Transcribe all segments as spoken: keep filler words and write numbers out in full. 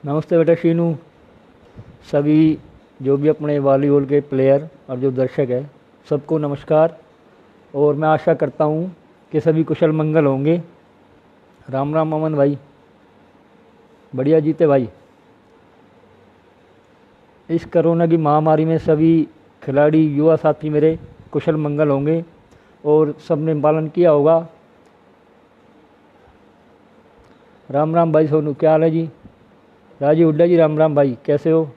नमस्ते बेटा शीनू। सभी जो भी अपने वॉलीबॉल के प्लेयर और जो दर्शक है सबको नमस्कार। और मैं आशा करता हूँ कि सभी कुशल मंगल होंगे। राम राम अमन भाई, बढ़िया जीते भाई। इस कोरोना की महामारी में सभी खिलाड़ी युवा साथी मेरे कुशल मंगल होंगे और सबने पालन किया होगा। राम राम भाई सोनू, क्या हाल है जी? राजीव हुड्डा जी, राम राम भाई, कैसे हो?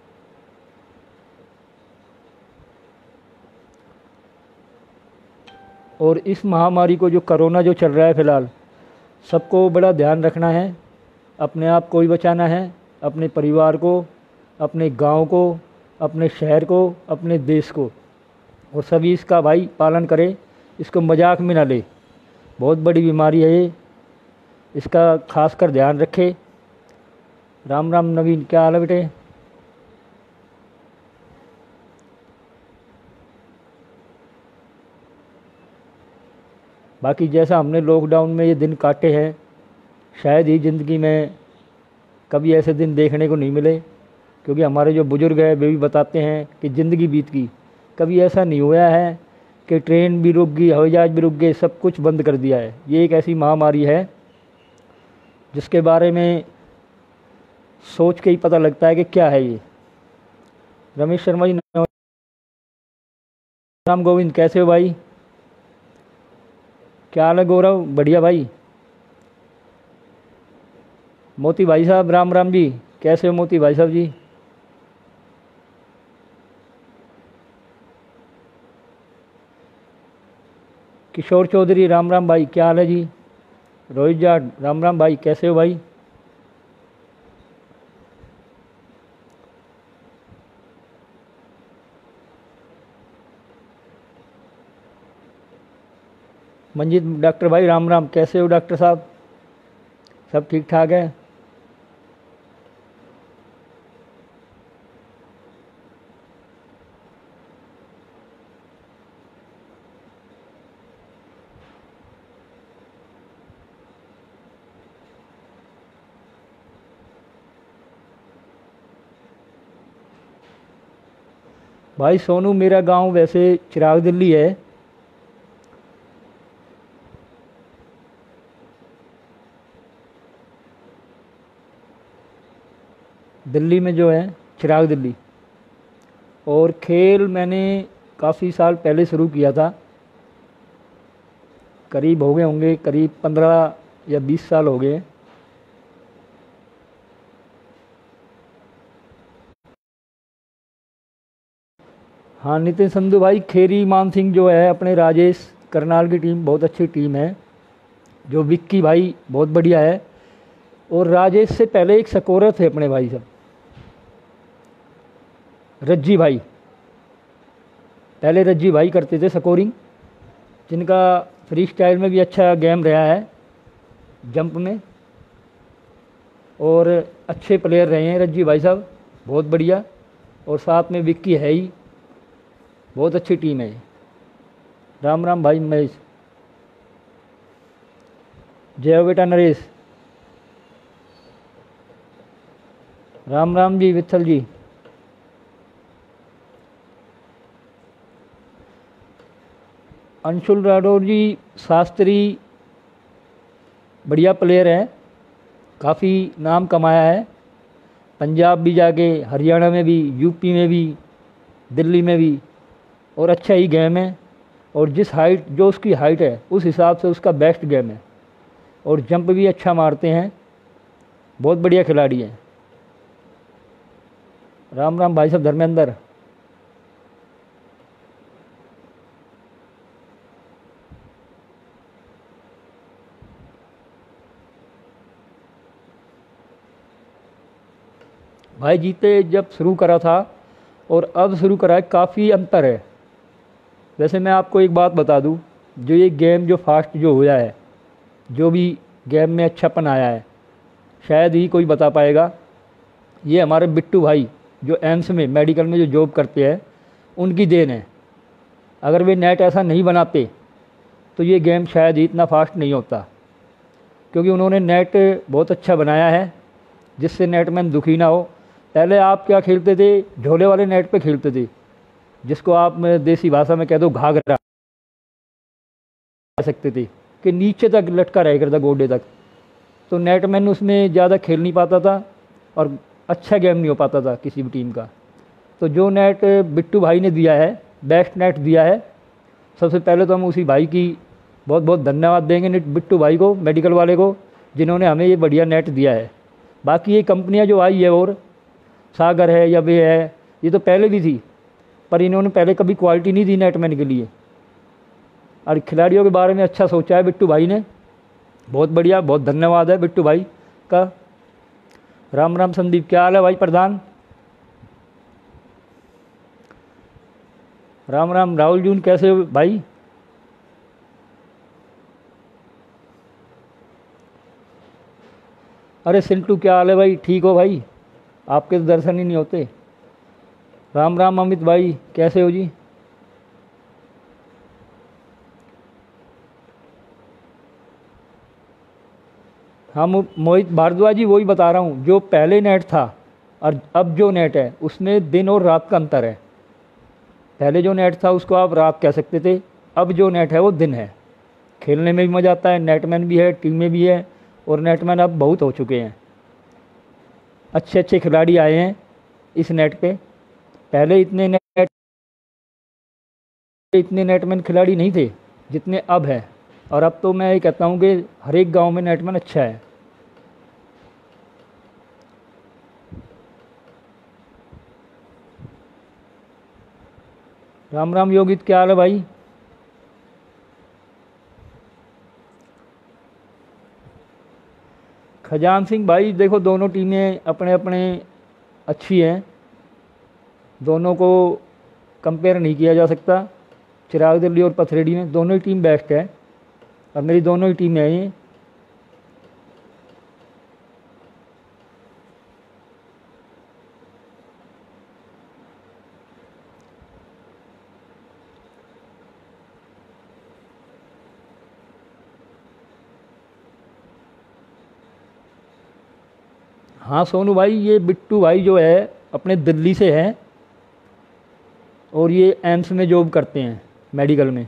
और इस महामारी को जो कोरोना जो चल रहा है फ़िलहाल, सबको बड़ा ध्यान रखना है। अपने आप को ही बचाना है, अपने परिवार को, अपने गांव को, अपने शहर को, अपने देश को। और सभी इसका भाई पालन करें, इसको मजाक में ना ले। बहुत बड़ी बीमारी है ये, इसका खास कर ध्यान रखें। राम राम नवीन, क्या हाल है बेटे? बाकी जैसा हमने लॉकडाउन में ये दिन काटे हैं, शायद ही ज़िंदगी में कभी ऐसे दिन देखने को नहीं मिले। क्योंकि हमारे जो बुज़ुर्ग हैं वे भी बताते हैं कि ज़िंदगी बीत गई, कभी ऐसा नहीं हुआ है कि ट्रेन भी रुक गई, हवाई जहाज़ भी रुक गए, सब कुछ बंद कर दिया है। ये एक ऐसी महामारी है जिसके बारे में सोच के ही पता लगता है कि क्या है ये। रमेश शर्मा जी, राम गोविंद, कैसे हो भाई? क्या हाल है गौरव? बढ़िया भाई। मोती भाई साहब, राम राम जी, कैसे हो मोती भाई साहब जी? किशोर चौधरी, राम राम भाई, क्या हाल है जी? रोहित जाट, राम राम भाई, कैसे हो भाई? मंजीत डॉक्टर भाई, राम राम, कैसे हो डॉक्टर साहब? सब ठीक ठाक है? भाई सोनू, मेरा गांव वैसे चिराग दिल्ली है। दिल्ली में जो है चिराग दिल्ली। और खेल मैंने काफ़ी साल पहले शुरू किया था, करीब हो गए होंगे करीब पंद्रह या बीस साल हो गए। हाँ नितिन संधू भाई, खेरी मान सिंह जो है अपने राजेश करनाल की टीम बहुत अच्छी टीम है। जो विक्की भाई बहुत बढ़िया है। और राजेश से पहले एक स्कोरर थे अपने भाई साहब, रज्जी भाई। पहले रज्जी भाई करते थे स्कोरिंग, जिनका फ्री स्टाइल में भी अच्छा गेम रहा है, जंप में। और अच्छे प्लेयर रहे हैं रज्जी भाई साहब, बहुत बढ़िया। और साथ में विक्की है ही, बहुत अच्छी टीम है। राम राम भाई महेश, जय हो बेटा नरेश, राम राम जी वित्थल जी। अंशुल राठौर जी शास्त्री बढ़िया प्लेयर है, काफ़ी नाम कमाया है। पंजाब भी जाके, हरियाणा में भी, यूपी में भी, दिल्ली में भी। और अच्छा ही गेम है। और जिस हाइट जो उसकी हाइट है उस हिसाब से उसका बेस्ट गेम है। और जंप भी अच्छा मारते हैं, बहुत बढ़िया खिलाड़ी हैं। राम राम भाई साहब धर्मेंद्र। भाई जीते जब शुरू करा था और अब शुरू करा है, काफ़ी अंतर है। वैसे मैं आपको एक बात बता दूं, जो ये गेम जो फास्ट जो हुआ है, जो भी गेम में अच्छापन आया है, शायद ही कोई बता पाएगा। ये हमारे बिट्टू भाई जो एम्स में मेडिकल में जो जॉब करते हैं, उनकी देन है। अगर वे नेट ऐसा नहीं बनाते तो ये गेम शायद ही इतना फास्ट नहीं होता। क्योंकि उन्होंने नेट बहुत अच्छा बनाया है जिससे नेटमैन दुखी ना हो। पहले आप क्या खेलते थे, झोले वाले नेट पे खेलते थे, जिसको आप में देसी भाषा में कह दो घाघरा कह सकते थे, कि नीचे तक लटका रह करता गोडे तक। तो नेटमैन उसमें ज़्यादा खेल नहीं पाता था और अच्छा गेम नहीं हो पाता था किसी भी टीम का। तो जो नेट बिट्टू भाई ने दिया है, बेस्ट नेट दिया है, सबसे पहले तो हम उसी भाई की बहुत बहुत धन्यवाद देंगे, नेट बिट्टू भाई को, मेडिकल वाले को, जिन्होंने हमें ये बढ़िया नेट दिया है। बाकी ये कंपनियां जो आई है, और सागर है या वे है, ये तो पहले भी थी, पर इन्होंने पहले कभी क्वालिटी नहीं दी नेटमैन के लिए। और खिलाड़ियों के बारे में अच्छा सोचा है बिट्टू भाई ने, बहुत बढ़िया, बहुत धन्यवाद है बिट्टू भाई का। राम राम संदीप, क्या हाल है भाई प्रधान? राम राम राहुल जून, कैसे हो भाई? अरे सिंटू, क्या हाल है भाई? ठीक हो भाई? आपके तो दर्शन ही नहीं होते। राम राम अमित भाई, कैसे हो जी? हाँ मोहित भारद्वाज जी, वही बता रहा हूँ, जो पहले नेट था और अब जो नेट है उसमें दिन और रात का अंतर है। पहले जो नेट था उसको आप रात कह सकते थे, अब जो नेट है वो दिन है। खेलने में भी मज़ा आता है, नेटमैन भी है, टीमें भी है, और नेटमैन अब बहुत हो चुके हैं, अच्छे अच्छे खिलाड़ी आए हैं इस नेट पे। पहले इतने नेट इतने नेटमैन खिलाड़ी नहीं थे जितने अब है। और अब तो मैं ये कहता हूँ कि हर एक गांव में नेटमैन अच्छा है। राम राम योगित, क्या हाल है भाई? खजान सिंह भाई, देखो दोनों टीमें अपने अपने अच्छी हैं, दोनों को कंपेयर नहीं किया जा सकता। चिराग दिल्ली और पथरेडी में दोनों ही टीम बेस्ट है, और मेरी दोनों ही टीमें हैं ये। हाँ सोनू भाई, ये बिट्टू भाई जो है अपने दिल्ली से हैं, और ये एम्स में जॉब करते हैं, मेडिकल में।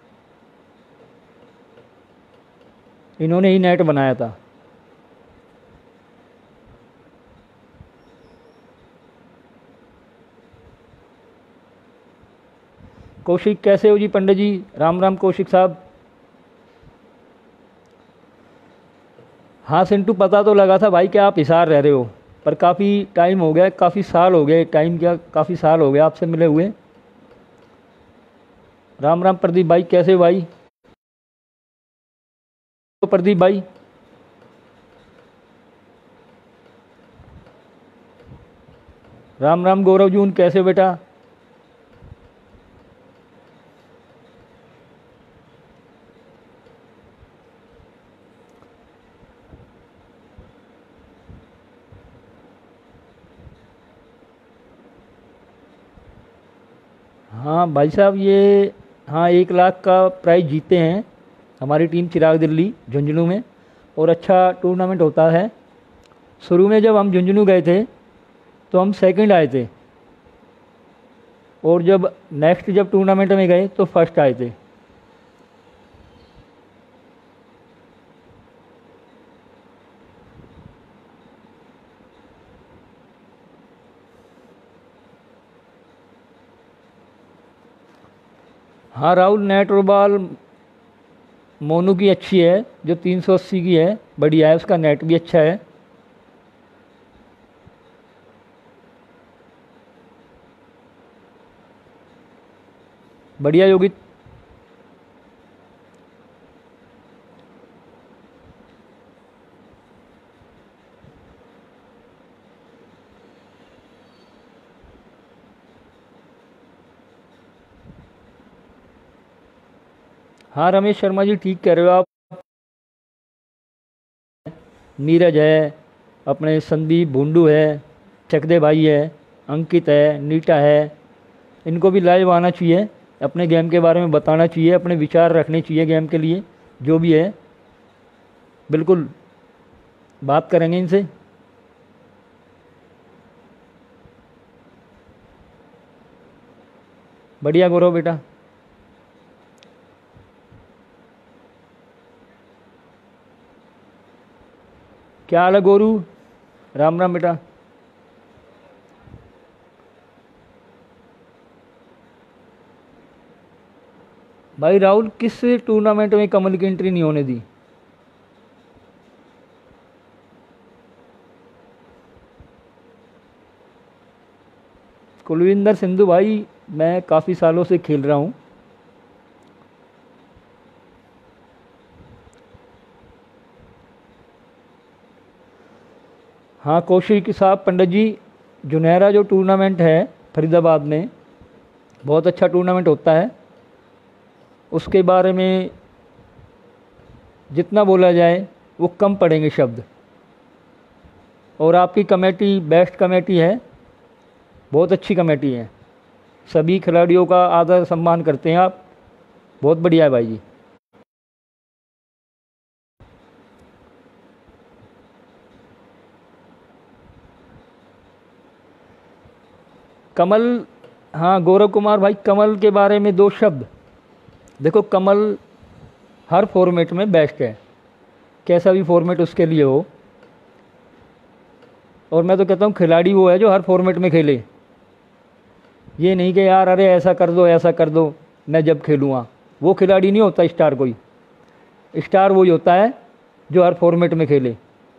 इन्होंने ही नेट बनाया था। कौशिक, कैसे हो जी पंडित जी? राम राम कौशिक साहब। हाँ सिंटू, पता तो लगा था भाई कि आप हिसार रह रहे हो, पर काफ़ी टाइम हो गया, काफ़ी साल हो गए, टाइम क्या काफ़ी साल हो गया आपसे मिले हुए। राम राम प्रदीप भाई, कैसे हो भाई? तो प्रदीप भाई, राम राम गौरव जून, कैसे हो बेटा? हाँ भाई साहब, ये हाँ एक लाख का प्राइज़ जीते हैं हमारी टीम चिराग दिल्ली झुंझुनू में, और अच्छा टूर्नामेंट होता है। शुरू में जब हम झुंझुनू गए थे तो हम सेकंड आए थे, और जब नेक्स्ट जब टूर्नामेंट में गए तो फर्स्ट आए थे। हाँ राहुल, नेट और बॉल मोनू की अच्छी है, जो तीन सौ अस्सी की है, बढ़िया है, उसका नेट भी अच्छा है। बढ़िया योगित। हाँ रमेश शर्मा जी, ठीक कह रहे हो आप। नीरज है, अपने संदीप भुंडू है, चकदे भाई है, अंकित है, नीटा है, इनको भी लाइव आना चाहिए, अपने गेम के बारे में बताना चाहिए, अपने विचार रखने चाहिए गेम के लिए, जो भी है बिल्कुल बात करेंगे इनसे। बढ़िया गौरव बेटा। क्या हाल है गोरू? राम राम बेटा। भाई राहुल, किस टूर्नामेंट में कमल की एंट्री नहीं होने दी? कुलविंदर सिंधु भाई, मैं काफ़ी सालों से खेल रहा हूँ। हाँ कौशिक साहब पंडित जी, जुनहरा जो टूर्नामेंट है फरीदाबाद में, बहुत अच्छा टूर्नामेंट होता है। उसके बारे में जितना बोला जाए वो कम पड़ेंगे शब्द। और आपकी कमेटी बेस्ट कमेटी है, बहुत अच्छी कमेटी है। सभी खिलाड़ियों का आदर सम्मान करते हैं आप, बहुत बढ़िया है भाई जी। कमल, हाँ गौरव कुमार भाई, कमल के बारे में दो शब्द। देखो, कमल हर फॉर्मेट में बेस्ट है, कैसा भी फॉर्मेट उसके लिए हो। और मैं तो कहता हूँ खिलाड़ी वो है जो हर फॉर्मेट में खेले। ये नहीं कि यार अरे ऐसा कर दो ऐसा कर दो मैं जब खेलूँगा, वो खिलाड़ी नहीं होता स्टार। कोई स्टार वही होता है जो हर फॉर्मेट में खेले।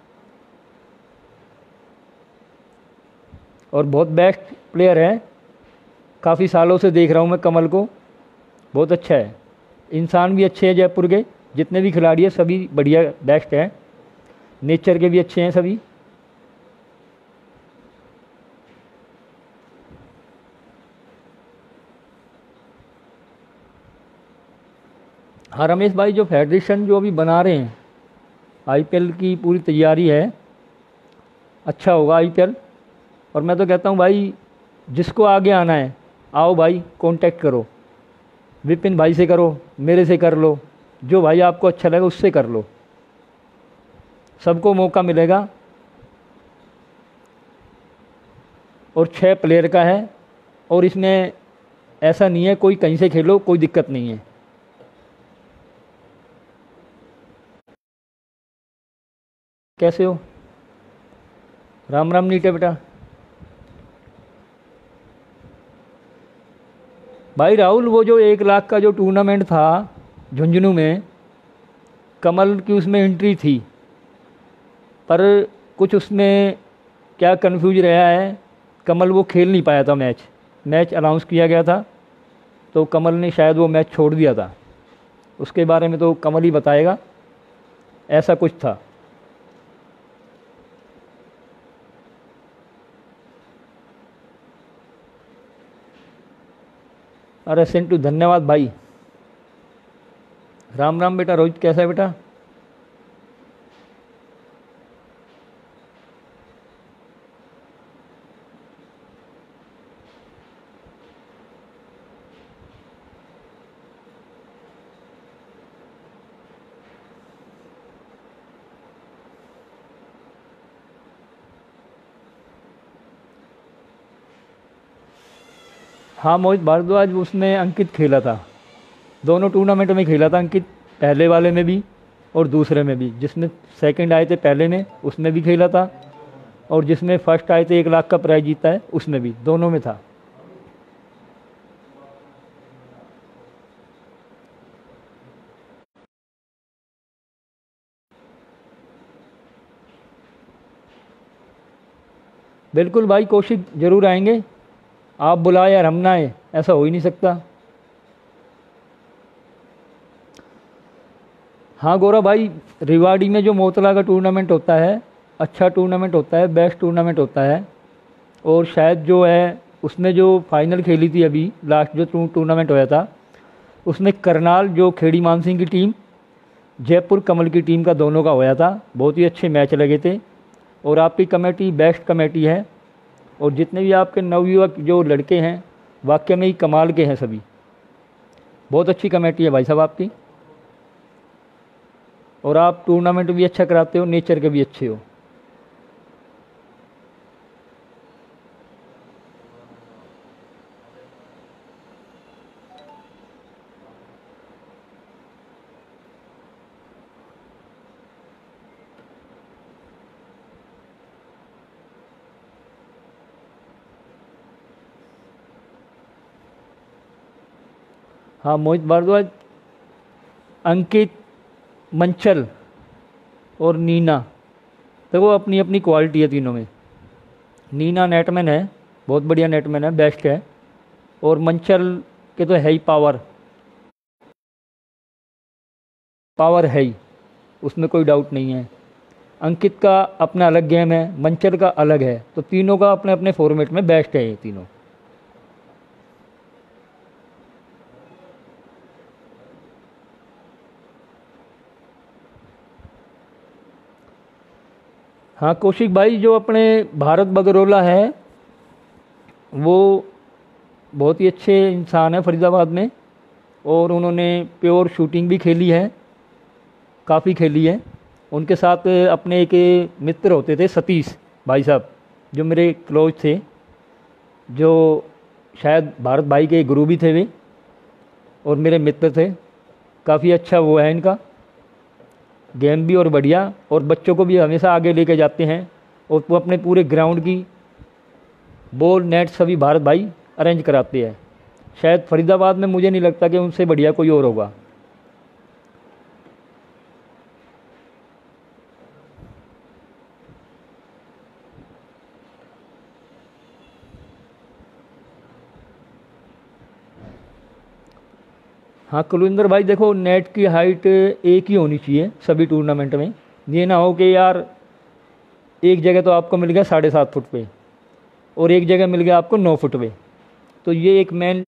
और बहुत बेस्ट प्लेयर है, काफ़ी सालों से देख रहा हूँ मैं कमल को, बहुत अच्छा है। इंसान भी अच्छे हैं जयपुर के, जितने भी खिलाड़ी हैं सभी बढ़िया बेस्ट हैं, नेचर के भी अच्छे हैं सभी। हाँ रमेश भाई, जो फेडरेशन जो अभी बना रहे हैं, आईपीएल की पूरी तैयारी है, अच्छा होगा आईपीएल। और मैं तो कहता हूँ भाई, जिसको आगे आना है आओ भाई, कांटेक्ट करो, विपिन भाई से करो, मेरे से कर लो, जो भाई आपको अच्छा लगे उससे कर लो, सबको मौका मिलेगा। और छः प्लेयर का है, और इसमें ऐसा नहीं है कोई कहीं से खेलो, कोई दिक्कत नहीं है। कैसे हो? राम राम नीटे बेटा। भाई राहुल, वो जो एक लाख का जो टूर्नामेंट था झुंझुनू में, कमल की उसमें एंट्री थी, पर कुछ उसमें क्या कन्फ्यूज रहा है, कमल वो खेल नहीं पाया था। मैच मैच अनाउंस किया गया था तो कमल ने शायद वो मैच छोड़ दिया था। उसके बारे में तो कमल ही बताएगा, ऐसा कुछ था। अरे सिंटू, धन्यवाद भाई। राम राम बेटा। रोहित कैसा है बेटा? हाँ मोहित भारद्वाज, उसमें अंकित खेला था, दोनों टूर्नामेंट में खेला था अंकित, पहले वाले में भी और दूसरे में भी। जिसमें सेकंड आए थे पहले में उसमें भी खेला था, और जिसमें फर्स्ट आए थे एक लाख का प्राइज जीता है उसमें भी, दोनों में था। बिल्कुल भाई, कौशिक जरूर आएंगे, आप बुलाए यार हम ना आए, ऐसा हो ही नहीं सकता। हाँ गौरव भाई, रिवाड़ी में जो मोतला का टूर्नामेंट होता है, अच्छा टूर्नामेंट होता है, बेस्ट टूर्नामेंट होता है। और शायद जो है उसमें जो फाइनल खेली थी अभी लास्ट जो टू, टूर्नामेंट होया था, उसमें करनाल जो खेड़ी मान सिंह की टीम, जयपुर कमल की टीम का, दोनों का होया था। बहुत ही अच्छे मैच लगे थे। और आपकी कमेटी बेस्ट कमेटी है, और जितने भी आपके नवयुवक जो लड़के हैं वाकई में ही कमाल के हैं सभी। बहुत अच्छी कमेटी है भाई साहब आपकी, और आप टूर्नामेंट भी अच्छा कराते हो, नेचर के भी अच्छे हो। हाँ, मोहित भारद्वाज, अंकित, मंचल और नीना। देखो अपनी अपनी क्वालिटी है तीनों में। नीना नेटमैन है, बहुत बढ़िया नेटमैन है, बेस्ट है। और मंचल के तो है ही पावर, पावर है ही, उसमें कोई डाउट नहीं है। अंकित का अपना अलग गेम है, मंचल का अलग है, तो तीनों का अपने अपने फॉर्मेट में बेस्ट है ये तीनों। हाँ कौशिक भाई, जो अपने भारत बगरोला है वो बहुत ही अच्छे इंसान है फरीदाबाद में, और उन्होंने प्योर शूटिंग भी खेली है, काफ़ी खेली है। उनके साथ अपने एक मित्र होते थे सतीश भाई साहब, जो मेरे क्लोज थे, जो शायद भारत भाई के गुरु भी थे वे, और मेरे मित्र थे। काफ़ी अच्छा वो है इनका गेम भी और बढ़िया, और बच्चों को भी हमेशा आगे लेके जाते हैं, और वो अपने पूरे ग्राउंड की बॉल नेट सभी भारत भाई अरेंज कराते हैं। शायद फरीदाबाद में मुझे नहीं लगता कि उनसे बढ़िया कोई और होगा। हाँ कुलविंदर भाई, देखो नेट की हाइट एक ही होनी चाहिए सभी टूर्नामेंट में। ये ना हो कि यार एक जगह तो आपको मिल गया साढ़े सात फुट पे और एक जगह मिल गया आपको नौ फुट पे, तो ये एक मेन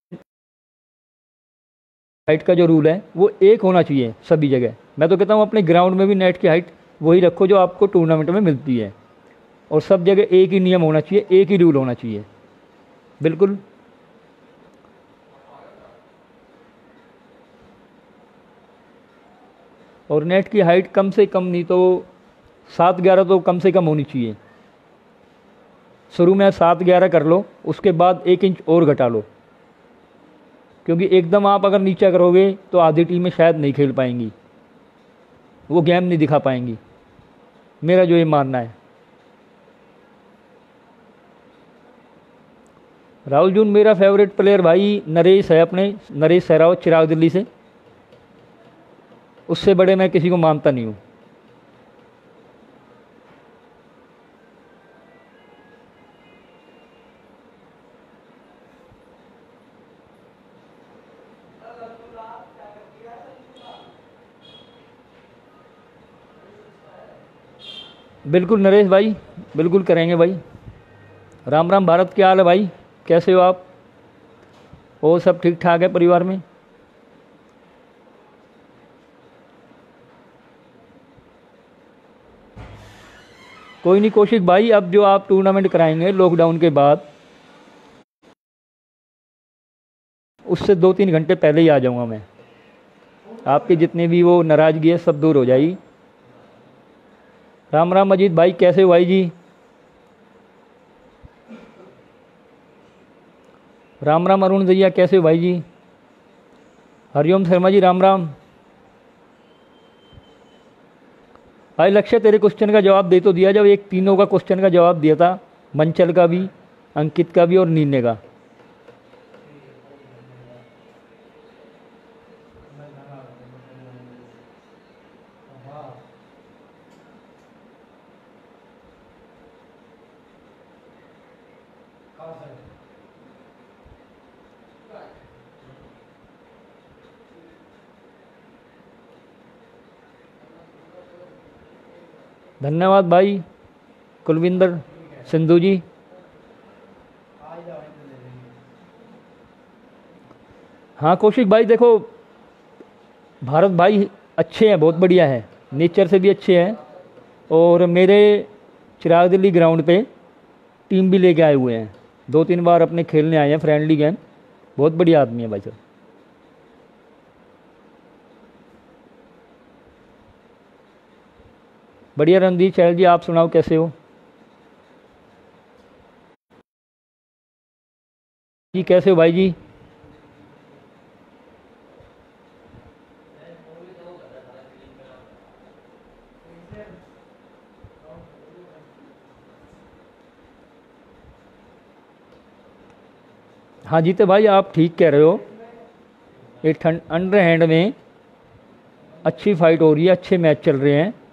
हाइट का जो रूल है वो एक होना चाहिए सभी जगह। मैं तो कहता हूँ अपने ग्राउंड में भी नेट की हाइट वही रखो जो आपको टूर्नामेंट में मिलती है, और सब जगह एक ही नियम होना चाहिए, एक ही रूल होना चाहिए। बिल्कुल। और नेट की हाइट कम से कम नहीं तो सात ग्यारह तो कम से कम होनी चाहिए। शुरू में सात ग्यारह कर लो, उसके बाद एक इंच और घटा लो, क्योंकि एकदम आप अगर नीचा करोगे तो आधी टीमें शायद नहीं खेल पाएंगी, वो गेम नहीं दिखा पाएंगी, मेरा जो ये मानना है। राहुल जून मेरा फेवरेट प्लेयर भाई नरेश है, अपने नरेश सहरावत चिराग दिल्ली से, उससे बड़े मैं किसी को मानता नहीं हूँ। बिल्कुल नरेश भाई, बिल्कुल करेंगे भाई। राम राम भारत, क्या हाल है भाई, कैसे हो आप? और सब ठीक ठाक है परिवार में? कोई नहीं कौशिक भाई, अब जो आप टूर्नामेंट कराएंगे लॉकडाउन के बाद, उससे दो तीन घंटे पहले ही आ जाऊंगा मैं। आपके जितने भी वो नाराज़गी है सब दूर हो जाएगी। राम राम अजीत भाई, कैसे हो भाई जी? राम राम अरुण दैया, कैसे हो भाई जी? हरिओम शर्मा जी, राम राम भाई। लक्ष्य तेरे क्वेश्चन का जवाब दे तो दिया, जब एक तीनों का क्वेश्चन का जवाब दिया था, मंचल का भी, अंकित का भी और नीने का। धन्यवाद भाई कुलविंदर सिंधु जी। हाँ कौशिक भाई, देखो भारत भाई अच्छे हैं, बहुत बढ़िया है, नेचर से भी अच्छे हैं, और मेरे चिराग दिल्ली ग्राउंड पे टीम भी लेके आए हुए हैं, दो तीन बार अपने खेलने आए हैं फ्रेंडली गेम। बहुत बढ़िया आदमी है भाई साहब। बढ़िया रणदीप चहल जी, आप सुनाओ कैसे हो जी? कैसे हो भाई जी? हाँ जीते भाई, आप ठीक कह रहे हो। एक ठंड अंडर हैंड में अच्छी फाइट हो रही है, अच्छे मैच चल रहे हैं।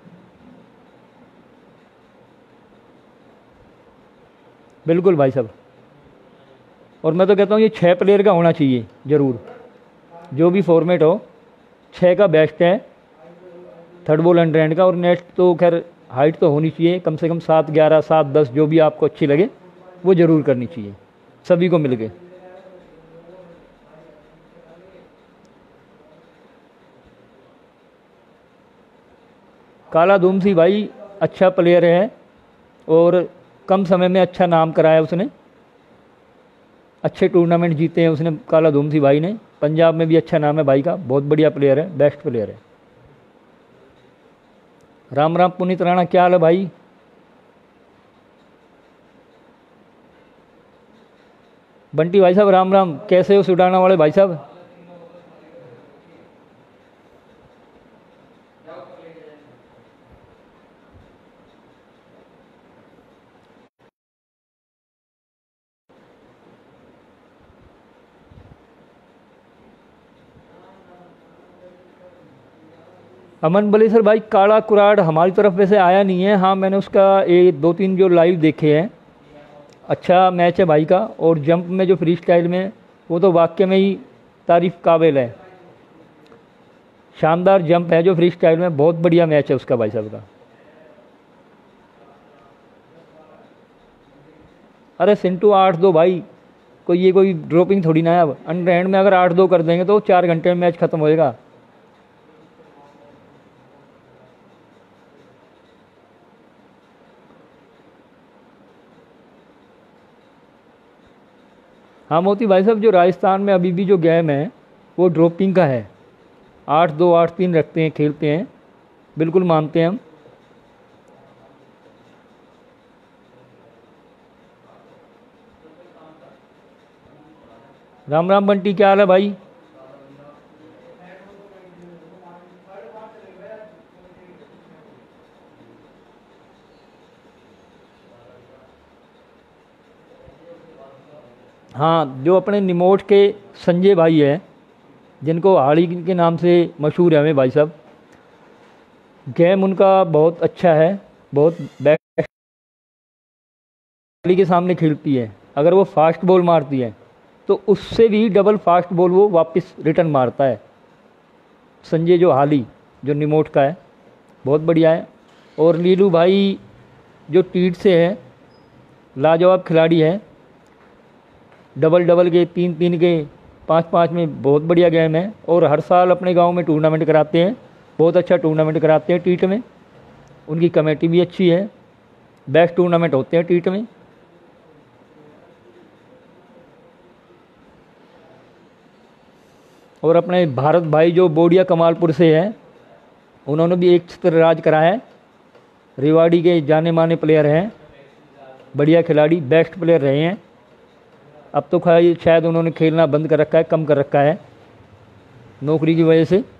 बिल्कुल भाई साहब, और मैं तो कहता हूँ ये छः प्लेयर का होना चाहिए ज़रूर, जो भी फॉर्मेट हो छः का बेस्ट है थर्ड बॉल अंडर हैंड का। और नेट तो खैर हाइट तो होनी चाहिए कम से कम सात ग्यारह सात दस, जो भी आपको अच्छी लगे वो ज़रूर करनी चाहिए सभी को मिल के। काला धूमसी भाई अच्छा प्लेयर है और कम समय में अच्छा नाम कराया उसने, अच्छे टूर्नामेंट जीते हैं उसने काला धूमसी भाई ने। पंजाब में भी अच्छा नाम है भाई का, बहुत बढ़िया प्लेयर है, बेस्ट प्लेयर है। राम राम पुनीत राणा, क्या हाल है भाई? बंटी भाई साहब राम राम, कैसे हो सुडाना वाले भाई साहब? अमन बलेसर भाई, काला कुराड़ हमारी तरफ वैसे आया नहीं है। हाँ मैंने उसका एक दो तीन जो लाइव देखे हैं, अच्छा मैच है भाई का। और जंप में जो फ्री स्टाइल में, वो तो वाकई में ही तारीफ काबिल है, शानदार जंप है जो फ्री स्टाइल में, बहुत बढ़िया मैच है उसका भाई साहब का। अरे सिंटू आठ दो भाई, कोई ये कोई ड्रॉपिंग थोड़ी ना है। अब अंडर हैंड में अगर आठ दो कर देंगे तो चार घंटे में मैच खत्म होएगा। हाँ मोती भाई साहब, जो राजस्थान में अभी भी जो गेम है वो ड्रॉपिंग का है, आठ दो आठ तीन रखते हैं, खेलते हैं, बिल्कुल मानते हैं हम। राम राम बंटी, क्या हाल है भाई? हाँ, जो अपने निमोट के संजय भाई है, जिनको हाड़ी के नाम से मशहूर है हमें भाई साहब, गेम उनका बहुत अच्छा है, बहुत बेस्ट के सामने खेलती है। अगर वो फास्ट बॉल मारती है तो उससे भी डबल फास्ट बॉल वो वापस रिटर्न मारता है। संजय जो हाली जो निमोट का है, बहुत बढ़िया है। और लीलू भाई जो टीट से है, लाजवाब खिलाड़ी है, डबल डबल के, तीन तीन के, पाँच पाँच में बहुत बढ़िया गेम है। और हर साल अपने गांव में टूर्नामेंट कराते हैं, बहुत अच्छा टूर्नामेंट कराते हैं टीट में, उनकी कमेटी भी अच्छी है, बेस्ट टूर्नामेंट होते हैं टीट में। और अपने भारत भाई जो बोडिया कमालपुर से हैं, उन्होंने भी एक छत्र राज करा है, रेवाड़ी के जाने माने प्लेयर हैं, बढ़िया खिलाड़ी, बेस्ट प्लेयर रहे हैं। अब तो खाली शायद उन्होंने खेलना बंद कर रखा है, कम कर रखा है नौकरी की वजह से।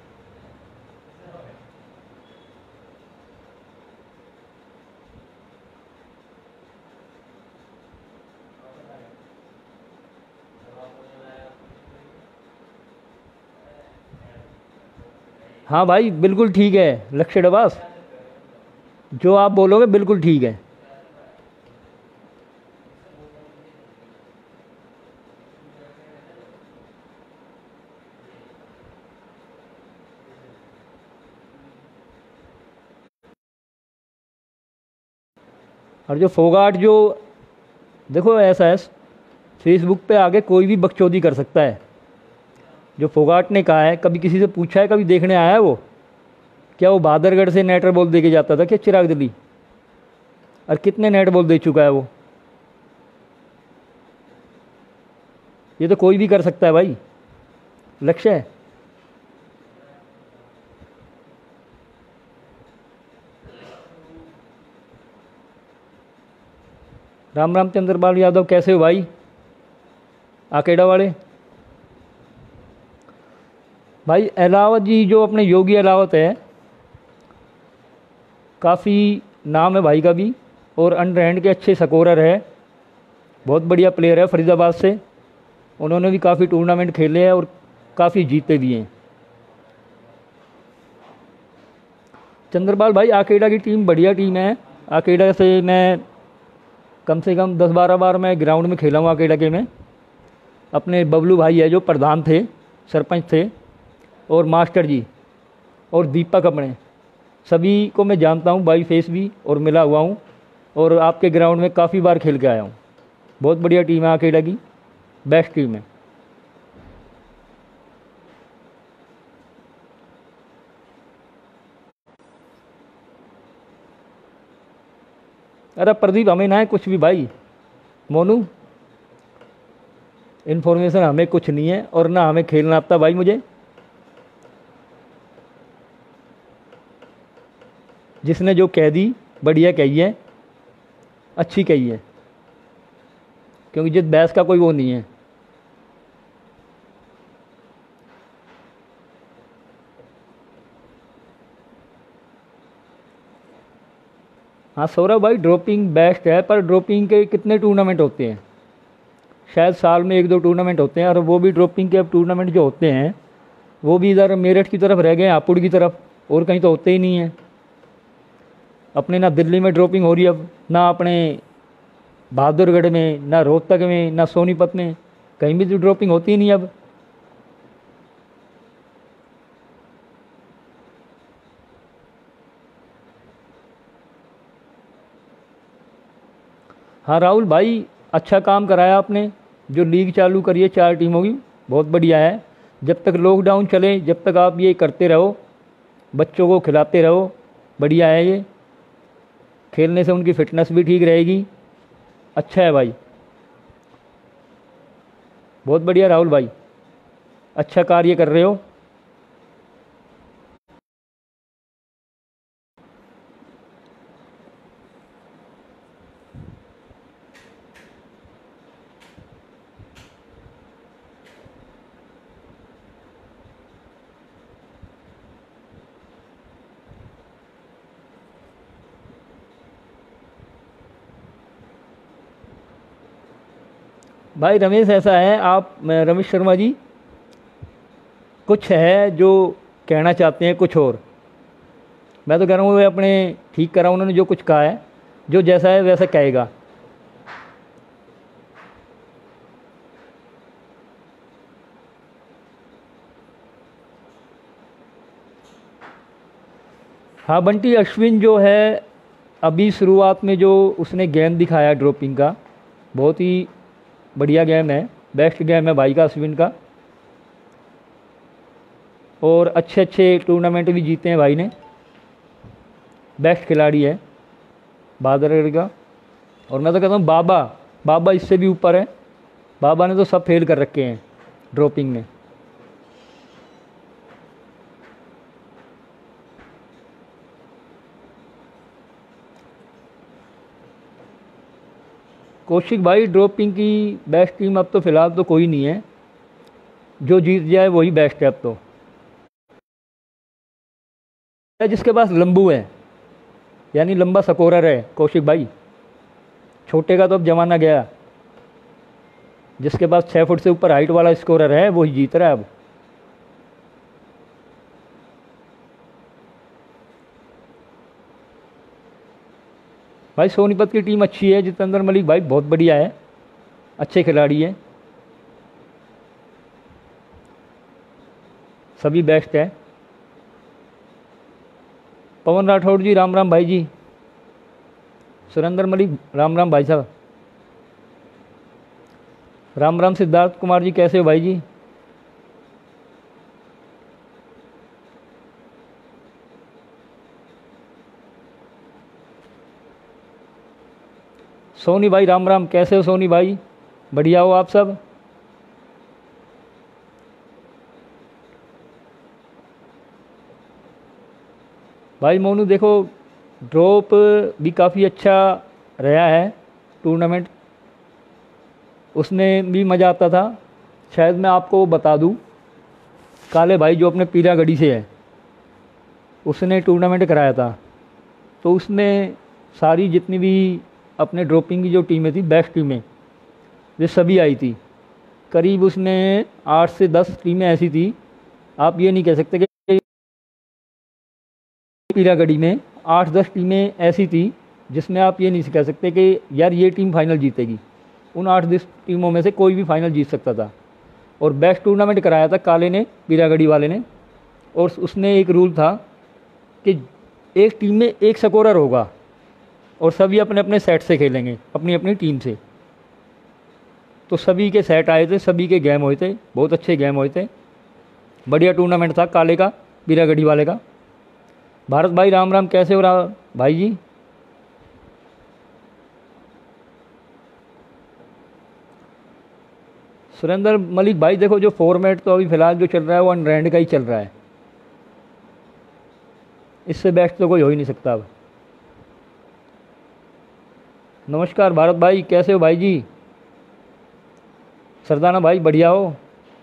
हाँ भाई बिल्कुल ठीक है लक्ष्य डबास, जो आप बोलोगे बिल्कुल ठीक है। और जो फोगाट, जो देखो ऐसा है, फेसबुक पे आके कोई भी बकचोदी कर सकता है। जो फोगाट ने कहा है, कभी किसी से पूछा है, कभी देखने आया है वो? क्या वो बहादुरगढ़ से नेटर बॉल दे के जाता था क्या चिराग दिल्ली? और कितने नेट बॉल दे चुका है वो? ये तो कोई भी कर सकता है भाई, लक्ष्य है। राम राम चंद्रपाल यादव, कैसे हो भाई? आकेडा वाले भाई, अलावत जी जो अपने योगी अलावत है, काफ़ी नाम है भाई का भी, और अंडर हैंड के अच्छे स्कोरर है, बहुत बढ़िया प्लेयर है फरीदाबाद से। उन्होंने भी काफ़ी टूर्नामेंट खेले हैं और काफ़ी जीते भी हैं। चंद्रपाल भाई आकेडा की टीम बढ़िया टीम है। आकेडा से मैं कम से कम दस बारह बार मैं ग्राउंड में खेला हूँ आकेडा के में। अपने बबलू भाई है जो प्रधान थे, सरपंच थे, और मास्टर जी और दीपक अपने सभी को मैं जानता हूँ बाई फेस भी और मिला हुआ हूँ, और आपके ग्राउंड में काफ़ी बार खेल के आया हूँ। बहुत बढ़िया टीम है आकेडा की, बेस्ट टीम है। अरे प्रदीप हमें ना है कुछ भी भाई, मोनू इन्फॉर्मेशन हमें कुछ नहीं है और ना हमें खेलना आता भाई। मुझे जिसने जो कह दी बढ़िया कही है, अच्छी कही है, क्योंकि जिस बहस का कोई वो नहीं है। हाँ सौरभ भाई ड्रॉपिंग बेस्ट है, पर ड्रॉपिंग के कितने टूर्नामेंट होते हैं? शायद साल में एक दो टूर्नामेंट होते हैं, और वो भी ड्रॉपिंग के अब टूर्नामेंट जो होते हैं वो भी इधर मेरठ की तरफ रह गए, हापुड़ की तरफ, और कहीं तो होते ही नहीं हैं। अपने ना दिल्ली में ड्रॉपिंग हो रही है अब, ना अपने बहादुरगढ़ में, ना रोहतक में, ना सोनीपत में, कहीं भी तो ड्रॉपिंग होती ही नहीं अब। हाँ राहुल भाई अच्छा काम कराया आपने, जो लीग चालू करी है चार टीमों की, बहुत बढ़िया है। जब तक लॉकडाउन चले जब तक आप ये करते रहो, बच्चों को खिलाते रहो, बढ़िया है ये। खेलने से उनकी फिटनेस भी ठीक रहेगी। अच्छा है भाई, बहुत बढ़िया राहुल भाई, अच्छा कार्य कर रहे हो। भाई रमेश ऐसा है, आप मैं- रमेश शर्मा जी कुछ है जो कहना चाहते हैं कुछ और। मैं तो कह रहा हूँ वे अपने ठीक करा, उन्होंने जो कुछ कहा है, जो जैसा है वैसा कहेगा। हाँ बंटी अश्विन जो है, अभी शुरुआत में जो उसने गेम दिखाया ड्रॉपिंग का, बहुत ही बढ़िया गेम है, बेस्ट गेम है भाई का अश्विन का, और अच्छे अच्छे टूर्नामेंट भी जीते हैं भाई ने, बेस्ट खिलाड़ी है बहादुरगढ़ का। और मैं तो कहता हूँ बाबा बाबा इससे भी ऊपर है, बाबा ने तो सब फेल कर रखे हैं ड्रॉपिंग में। कौशिक भाई ड्रॉपिंग की बेस्ट टीम अब तो फ़िलहाल तो कोई नहीं है, जो जीत जाए वही बेस्ट है अब तो। जिसके पास लंबू है, यानी लंबा स्कोरर है कौशिक भाई, छोटे का तो अब जमाना गया। जिसके पास छः फुट से ऊपर हाइट वाला स्कोरर है वही जीत रहा है अब। भाई सोनीपत की टीम अच्छी है, जितेंद्र मलिक भाई बहुत बढ़िया है, अच्छे खिलाड़ी हैं, सभी बेस्ट है। पवन राठौड़ जी राम राम भाई जी, सुरेंद्र मलिक राम राम भाई साहब, राम राम। सिद्धार्थ कुमार जी कैसे हो भाई जी? सोनी भाई राम राम, कैसे हो सोनी भाई? बढ़िया हो आप सब? भाई मोनू देखो ड्रॉप भी काफ़ी अच्छा रहा है टूर्नामेंट, उसमें भी मज़ा आता था। शायद मैं आपको बता दूं, काले भाई जो अपने पीलागढ़ी से है, उसने टूर्नामेंट कराया था, तो उसमें सारी जितनी भी अपने ड्रॉपिंग की जो टीमें थी, बेस्ट टीमें, वे सभी आई थी। करीब उसमें आठ से दस टीमें ऐसी थी, आप ये नहीं कह सकते कि पीरागढ़ी में आठ दस टीमें ऐसी थी जिसमें आप ये नहीं कह सकते कि यार ये टीम फाइनल जीतेगी। उन आठ दस टीमों में से कोई भी फाइनल जीत सकता था। और बेस्ट टूर्नामेंट कराया था काले ने, पीरागढ़ी वाले ने। और उसमें एक रूल था कि एक टीम में एक स्कोरर होगा और सभी अपने अपने सेट से खेलेंगे, अपनी अपनी टीम से। तो सभी के सेट आए थे, सभी के गेम हुए थे, बहुत अच्छे गेम हुए थे। बढ़िया टूर्नामेंट था काले का, पीरागढ़ी वाले का। भारत भाई राम राम, कैसे हो रहा भाई जी? सुरेंद्र मलिक भाई देखो, जो फॉर्मेट तो अभी फ़िलहाल जो चल रहा है वो अनरैंड का ही चल रहा है, इससे बेस्ट तो कोई हो ही नहीं सकता अब। नमस्कार भारत भाई, कैसे हो भाई जी? सरदाना भाई बढ़िया हो?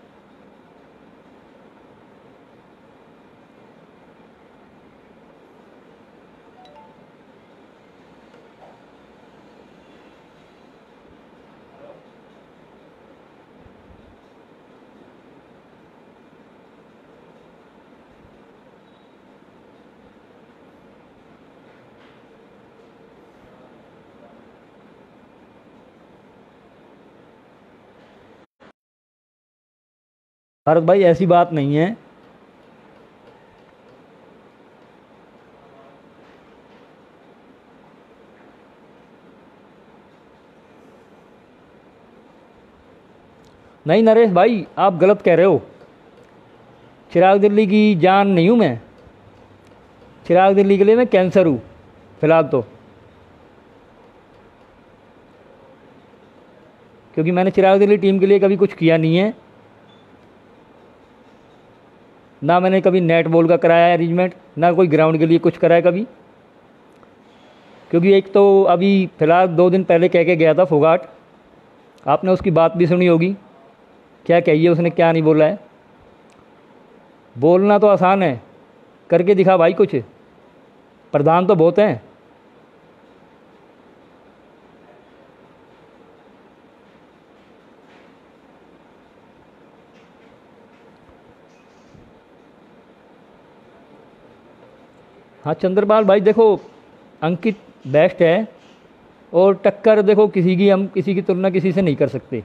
भारत भाई ऐसी बात नहीं है। नहीं नरेश भाई, आप गलत कह रहे हो। चिराग दिल्ली की जान नहीं हूँ मैं। चिराग दिल्ली के लिए मैं कैंसर हूँ फिलहाल तो, क्योंकि मैंने चिराग दिल्ली टीम के लिए कभी कुछ किया नहीं है। ना मैंने कभी नेट बॉल का कराया है अरेंजमेंट, ना कोई ग्राउंड के लिए कुछ कराया कभी। क्योंकि एक तो अभी फ़िलहाल दो दिन पहले कह के गया था फोगाट, आपने उसकी बात भी सुनी होगी, क्या कहिए उसने क्या नहीं बोला है। बोलना तो आसान है, करके दिखा भाई कुछ। प्रधान तो बहुत हैं। हाँ चंद्रपाल भाई देखो, अंकित बेस्ट है और टक्कर देखो किसी की, हम किसी की तुलना किसी से नहीं कर सकते।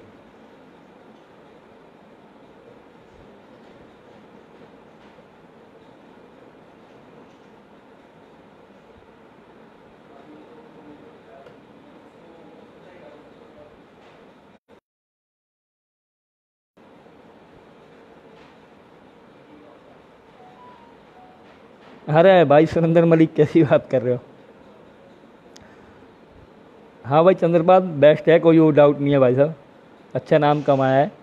अरे भाई सुरेंद्र मलिक, कैसी बात कर रहे हो? हाँ भाई चंद्रपाल बेस्ट है, कोई वो डाउट नहीं है भाई साहब, अच्छा नाम कमाया है।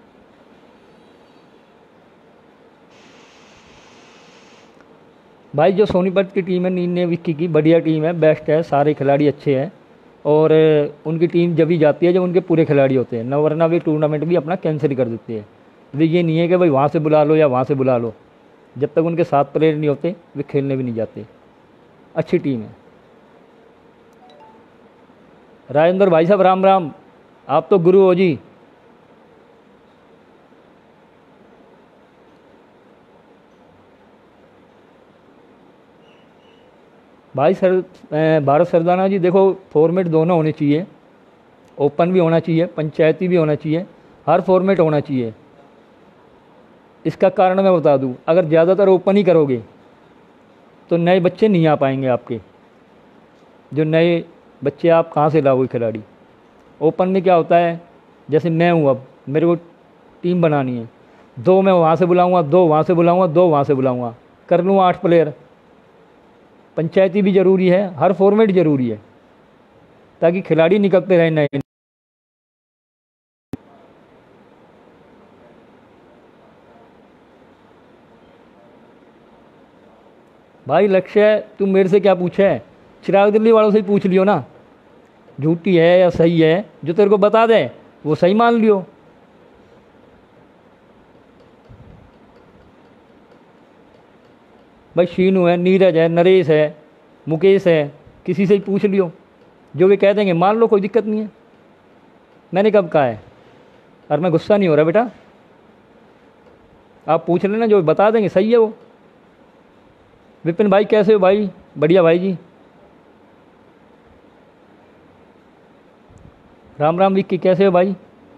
भाई जो सोनीपत की टीम है, नीने विक्की की, बढ़िया टीम है, बेस्ट है, सारे खिलाड़ी अच्छे हैं। और उनकी टीम जब ही जाती है जब उनके पूरे खिलाड़ी होते हैं, न वरना वे टूर्नामेंट भी अपना कैंसिल ही कर देते हैं। वे ये नहीं है कि भाई वहाँ से बुला लो या वहाँ से बुला लो, जब तक उनके साथ प्लेयर नहीं होते वे खेलने भी नहीं जाते। अच्छी टीम है। राजेंद्र भाई साहब राम राम, आप तो गुरु हो जी। भाई सर भारत सरदाना जी देखो, फॉर्मेट दोनों होने चाहिए, ओपन भी होना चाहिए, पंचायती भी होना चाहिए, हर फॉर्मेट होना चाहिए। इसका कारण मैं बता दूं, अगर ज़्यादातर ओपन ही करोगे तो नए बच्चे नहीं आ पाएंगे आपके। जो नए बच्चे आप कहाँ से लाओगे खिलाड़ी? ओपन में क्या होता है, जैसे मैं हूँ, अब मेरे को टीम बनानी है, दो मैं वहाँ से बुलाऊँगा, दो वहाँ से बुलाऊँगा, दो वहाँ से बुलाऊँगा, कर लूँ आठ प्लेयर। पंचायती भी ज़रूरी है, हर फॉर्मेट ज़रूरी है, ताकि खिलाड़ी निकलते रहें नए। भाई लक्ष्य, तुम मेरे से क्या पूछा है? चिराग दिल्ली वालों से ही पूछ लियो ना, झूठी है या सही है, जो तेरे को बता दे वो सही मान लियो। भाई शीनू है, नीरज है, नरेश है, मुकेश है, किसी से ही पूछ लियो, जो वे कह देंगे मान लो, कोई दिक्कत नहीं है। मैंने कब कहा है? और मैं गुस्सा नहीं हो रहा बेटा, आप पूछ लेना, जो बता देंगे सही है वो। विपिन भाई कैसे हो भाई? बढ़िया भाई जी। राम राम विक्की, कैसे हो भाई?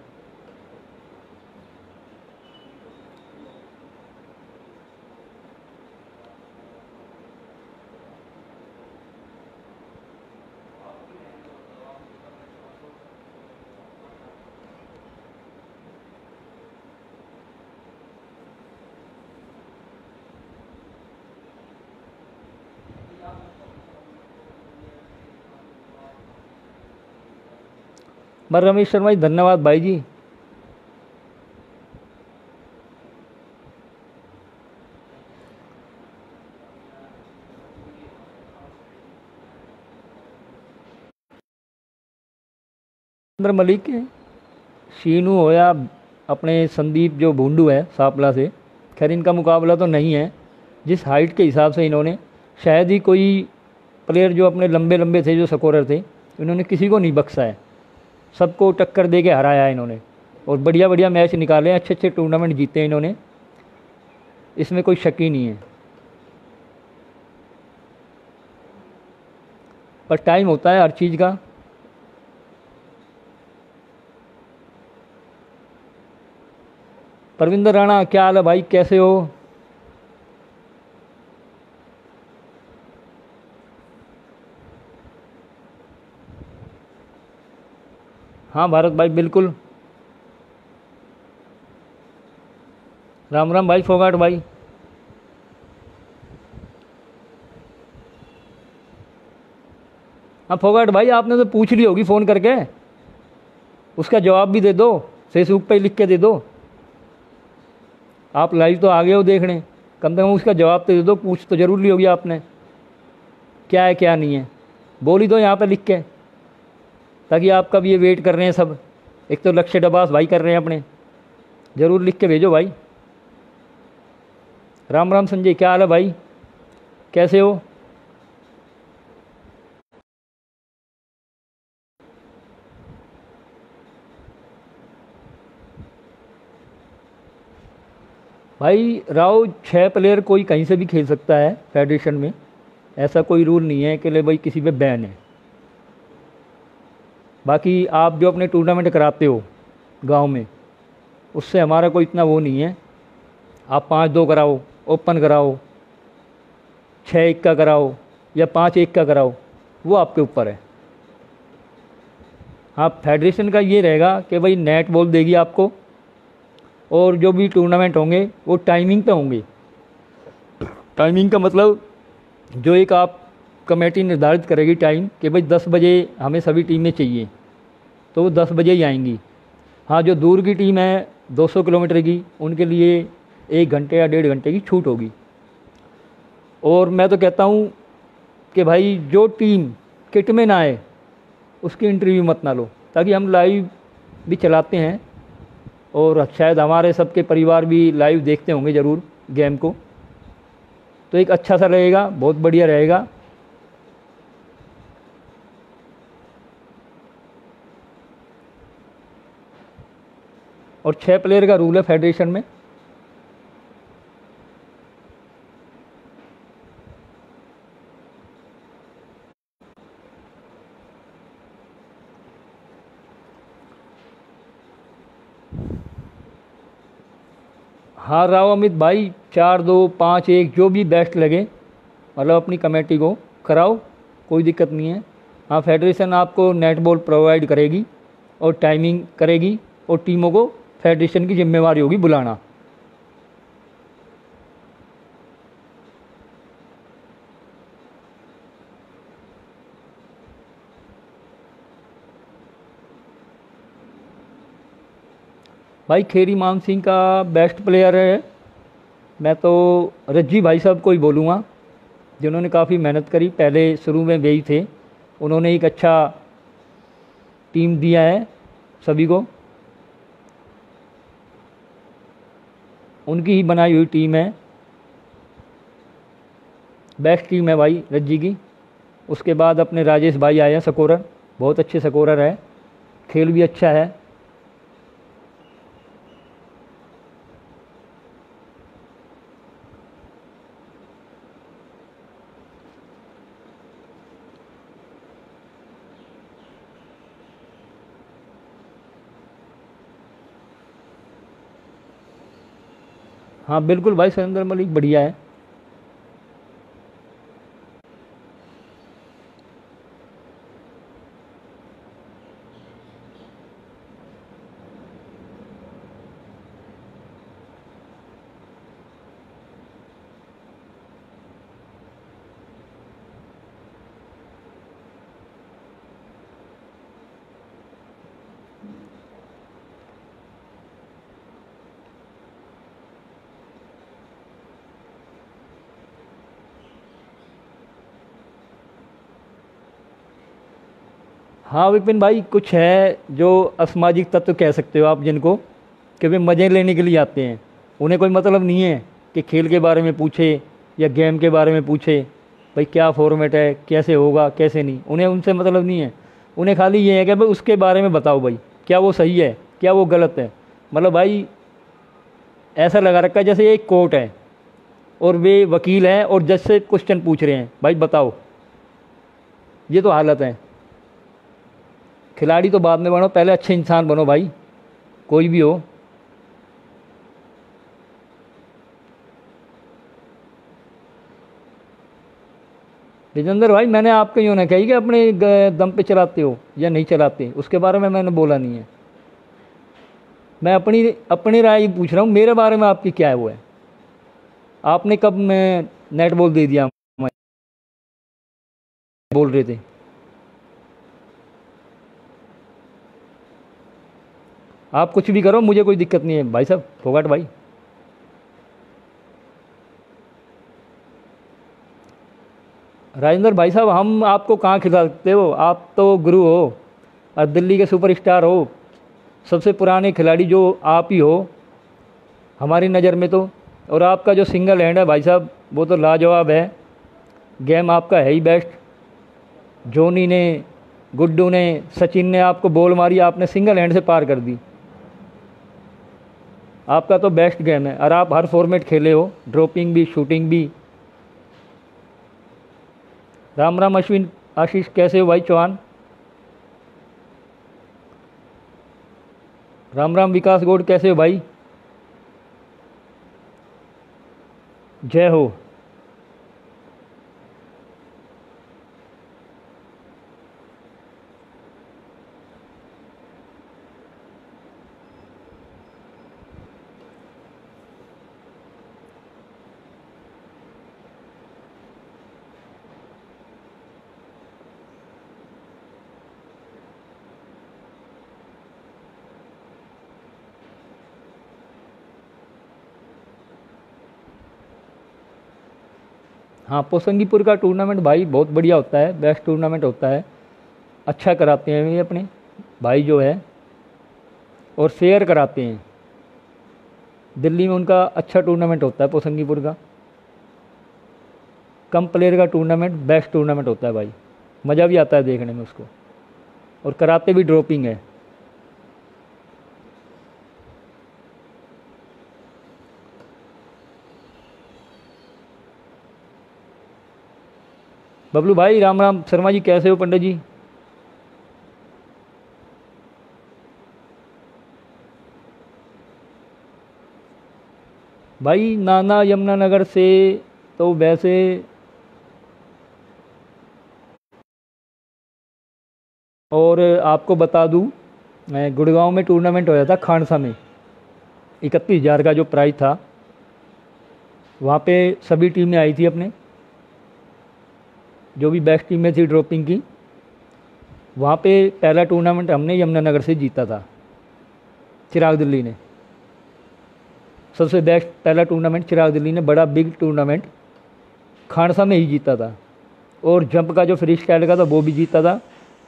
मैं रमेश शर्मा जी, धन्यवाद भाई जी। चंद्र मलिक, शीनू हो या अपने संदीप जो भूंडू है सापला से, खैर इनका मुकाबला तो नहीं है। जिस हाइट के हिसाब से इन्होंने, शायद ही कोई प्लेयर जो अपने लंबे लंबे थे, जो स्कोरर थे, इन्होंने किसी को नहीं बख्शा है, सबको टक्कर दे के हराया है इन्होंने, और बढ़िया बढ़िया मैच निकाले हैं, अच्छे अच्छे टूर्नामेंट जीते हैं इन्होंने, इसमें कोई शक ही नहीं है। पर टाइम होता है हर चीज़ का। परविंदर राणा, क्या हाल है भाई, कैसे हो? हाँ भारत भाई, बिल्कुल। राम राम भाई फोगाट भाई। हाँ फोगाट भाई, आपने तो पूछ ली होगी फ़ोन करके, उसका जवाब भी दे दो, फेसबुक पे लिख के दे दो। आप लाइव तो आ गए हो देखने, कम से कम उसका जवाब तो दे दो, पूछ तो जरूर ली होगी आपने, क्या है क्या नहीं है, बोल ही दो यहाँ पे लिख के, ताकि आपका भी ये वेट कर रहे हैं सब। एक तो लक्ष्य डबास भाई कर रहे हैं अपने, ज़रूर लिख के भेजो भाई। राम राम संजय, क्या हाल है भाई, कैसे हो? भाई राव, छः प्लेयर कोई कहीं से भी खेल सकता है फेडरेशन में, ऐसा कोई रूल नहीं है कि ले भाई किसी पे बैन है। बाकी आप जो अपने टूर्नामेंट कराते हो गांव में, उससे हमारा कोई इतना वो नहीं है। आप पाँच दो कराओ, ओपन कराओ, छः एक का कराओ या पाँच एक का कराओ, वो आपके ऊपर है। हाँ, फेडरेशन का ये रहेगा कि भाई नेट बॉल देगी आपको, और जो भी टूर्नामेंट होंगे वो टाइमिंग पे होंगे। टाइमिंग का मतलब जो एक आप कमेटी निर्धारित करेगी टाइम कि भाई दस बजे हमें सभी टीमें चाहिए, तो वो दस बजे ही आएंगी। हाँ, जो दूर की टीम है दो सौ किलोमीटर की, उनके लिए एक घंटे या डेढ़ घंटे की छूट होगी। और मैं तो कहता हूँ कि भाई जो टीम किट में ना आए उसकी इंटरव्यू मत ना लो, ताकि हम लाइव भी चलाते हैं, और शायद हमारे सबके परिवार भी लाइव देखते होंगे ज़रूर गेम को, तो एक अच्छा सा रहेगा, बहुत बढ़िया रहेगा। और छः प्लेयर का रूल है फेडरेशन में। हाँ राव अमित भाई, चार दो पाँच एक जो भी बेस्ट लगे, मतलब अपनी कमेटी को कराओ, कोई दिक्कत नहीं है। हाँ, फेडरेशन आपको नेट बॉल प्रोवाइड करेगी और टाइमिंग करेगी, और टीमों को फेडरेशन की जिम्मेवारी होगी बुलाना। भाई खेरी मान सिंह का बेस्ट प्लेयर है, मैं तो रज्जी भाई साहब को ही बोलूँगा, जिन्होंने काफ़ी मेहनत करी, पहले शुरू में वे ही थे, उन्होंने एक अच्छा टीम दिया है सभी को, उनकी ही बनाई हुई टीम है, बेस्ट टीम है भाई रज्जी की। उसके बाद अपने राजेश भाई आए हैं स्कोरर, बहुत अच्छे स्कोरर है, खेल भी अच्छा है। हाँ बिल्कुल भाई, सुरेंद्र मलिक बढ़िया है। हाँ विपिन भाई, कुछ है जो असामाजिक तत्व कह सकते हो आप, जिनको कि वे मज़े लेने के लिए आते हैं। उन्हें कोई मतलब नहीं है कि खेल के बारे में पूछे या गेम के बारे में पूछे, भाई क्या फॉर्मेट है, कैसे होगा कैसे नहीं, उन्हें उनसे मतलब नहीं है। उन्हें खाली ये है कि भाई उसके बारे में बताओ, भाई क्या वो सही है क्या वो गलत है। मतलब भाई ऐसा लगा रखा है जैसे एक कोर्ट है और वे वकील हैं और जज से क्वेश्चन पूछ रहे हैं, भाई बताओ। ये तो हालत है। खिलाड़ी तो बाद में बनो, पहले अच्छे इंसान बनो भाई, कोई भी हो। विजेंद्र भाई, मैंने आपको यूँ ना कही कि अपने ग- दम पे चलाते हो या नहीं चलाते, उसके बारे में मैंने बोला नहीं है। मैं अपनी अपनी राय ही पूछ रहा हूँ, मेरे बारे में आपकी क्या है वो है। आपने कब मैं नेट बॉल दे दिया, मैं बोल रहे थे। आप कुछ भी करो, मुझे कोई दिक्कत नहीं है भाई साहब, फोगाट भाई। राजेंद्र भाई साहब, हम आपको कहाँ खिला सकते हो, आप तो गुरु हो और दिल्ली के सुपरस्टार हो, सबसे पुराने खिलाड़ी जो आप ही हो हमारी नज़र में तो। और आपका जो सिंगल हैंड है भाई साहब, वो तो लाजवाब है। गेम आपका है ही बेस्ट। जोनी ने, गुड्डू ने, सचिन ने आपको बॉल मारी, आपने सिंगल हैंड से पार कर दी। आपका तो बेस्ट गेम है और आप हर फॉर्मेट खेले हो, ड्रॉपिंग भी शूटिंग भी। राम राम अश्विन आशीष, कैसे हो भाई चौहान। राम राम विकास गौड़, कैसे हो भाई। जय हो। हाँ, पोसंगीपुर का टूर्नामेंट भाई बहुत बढ़िया होता है, बेस्ट टूर्नामेंट होता है। अच्छा कराते हैं ये अपने भाई जो है, और फेयर कराते हैं। दिल्ली में उनका अच्छा टूर्नामेंट होता है पोसंगीपुर का। कम प्लेयर का टूर्नामेंट बेस्ट टूर्नामेंट होता है भाई, मज़ा भी आता है देखने में उसको। और कराते भी ड्रॉपिंग है। बबलू भाई, राम राम। शर्मा जी, कैसे हो पंडित जी। भाई नाना यमुनानगर से तो वैसे और आपको बता दूं, मैं गुड़गांव में टूर्नामेंट होया था खानसा में, इकतीस हज़ार का जो प्राइज़ था। वहाँ पे सभी टीमें आई थी अपने, जो भी बेस्ट टीमें थी ड्रॉपिंग की। वहाँ पे पहला टूर्नामेंट हमने यमुनानगर से जीता था, चिराग दिल्ली ने। सबसे बेस्ट पहला टूर्नामेंट चिराग दिल्ली ने, बड़ा बिग टूर्नामेंट खानसा में ही जीता था। और जंप का जो फ्री स्टाइल का था वो भी जीता था।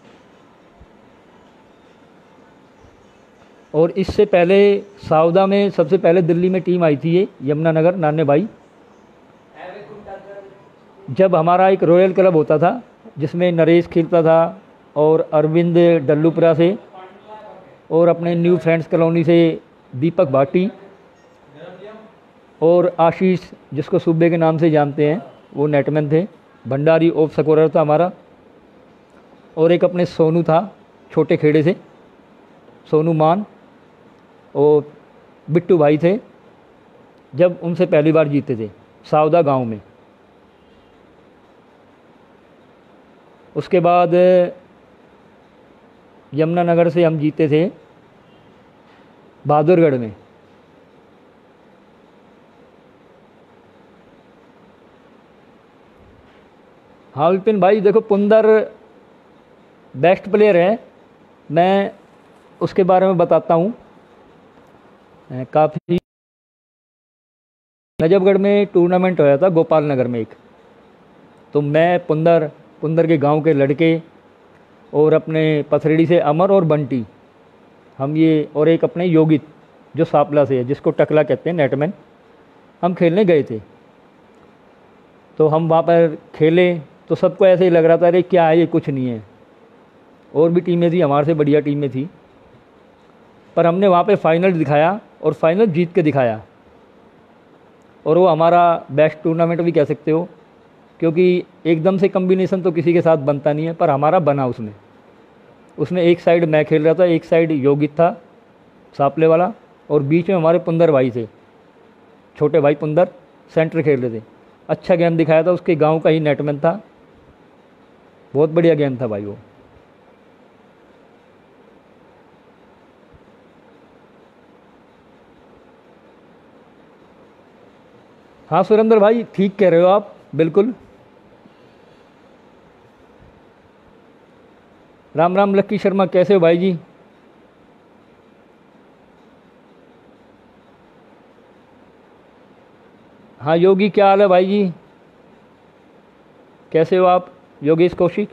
और इससे पहले सावदा में सबसे पहले दिल्ली में टीम आई थी ये यमुनानगर, नाने भाई। जब हमारा एक रॉयल क्लब होता था जिसमें नरेश खेलता था और अरविंद डल्लूपुरा से, और अपने न्यू फ्रेंड्स कॉलोनी से दीपक भाटी, और आशीष जिसको सुब्बे के नाम से जानते हैं, वो नेटमैन थे। भंडारी ऑफ स्कोरर था हमारा। और एक अपने सोनू था छोटे खेड़े से, सोनू मान, और बिट्टू भाई थे। जब उनसे पहली बार जीते थे सावदा गांव में। उसके बाद यमुनानगर से हम जीते थे बहादुरगढ़ में। हाँ विपिन भाई देखो, पुंदर बेस्ट प्लेयर है, मैं उसके बारे में बताता हूँ। काफ़ी नजफगढ़ में टूर्नामेंट होया था गोपाल नगर में एक, तो मैं पुंदर पुंदर के गांव के लड़के और अपने पथरेड़ी से अमर और बंटी, हम ये और एक अपने योगित जो सापला से है, जिसको टकला कहते हैं नेटमैन, हम खेलने गए थे। तो हम वहाँ पर खेले तो सबको ऐसे ही लग रहा था अरे क्या है ये, कुछ नहीं है। और भी टीमें थी, हमारे से बढ़िया टीमें थी, पर हमने वहाँ पे फाइनल दिखाया और फाइनल जीत के दिखाया। और वो हमारा बेस्ट टूर्नामेंट भी कह सकते हो, क्योंकि एकदम से कम्बिनेशन तो किसी के साथ बनता नहीं है, पर हमारा बना उसमें। उसमें एक साइड मैं खेल रहा था, एक साइड योगित था सापले वाला, और बीच में हमारे पुंदर भाई थे, छोटे भाई पुंदर सेंटर खेल रहे थे। अच्छा गेम दिखाया था, उसके गांव का ही नेटमैन था, बहुत बढ़िया गेम था भाई वो। हाँ सुरेंद्र भाई ठीक कह रहे हो आप, बिल्कुल। राम राम लक्की शर्मा, कैसे हो भाई जी? हाँ योगी, क्या हाल है भाई जी? कैसे हो आप योगेश कौशिक?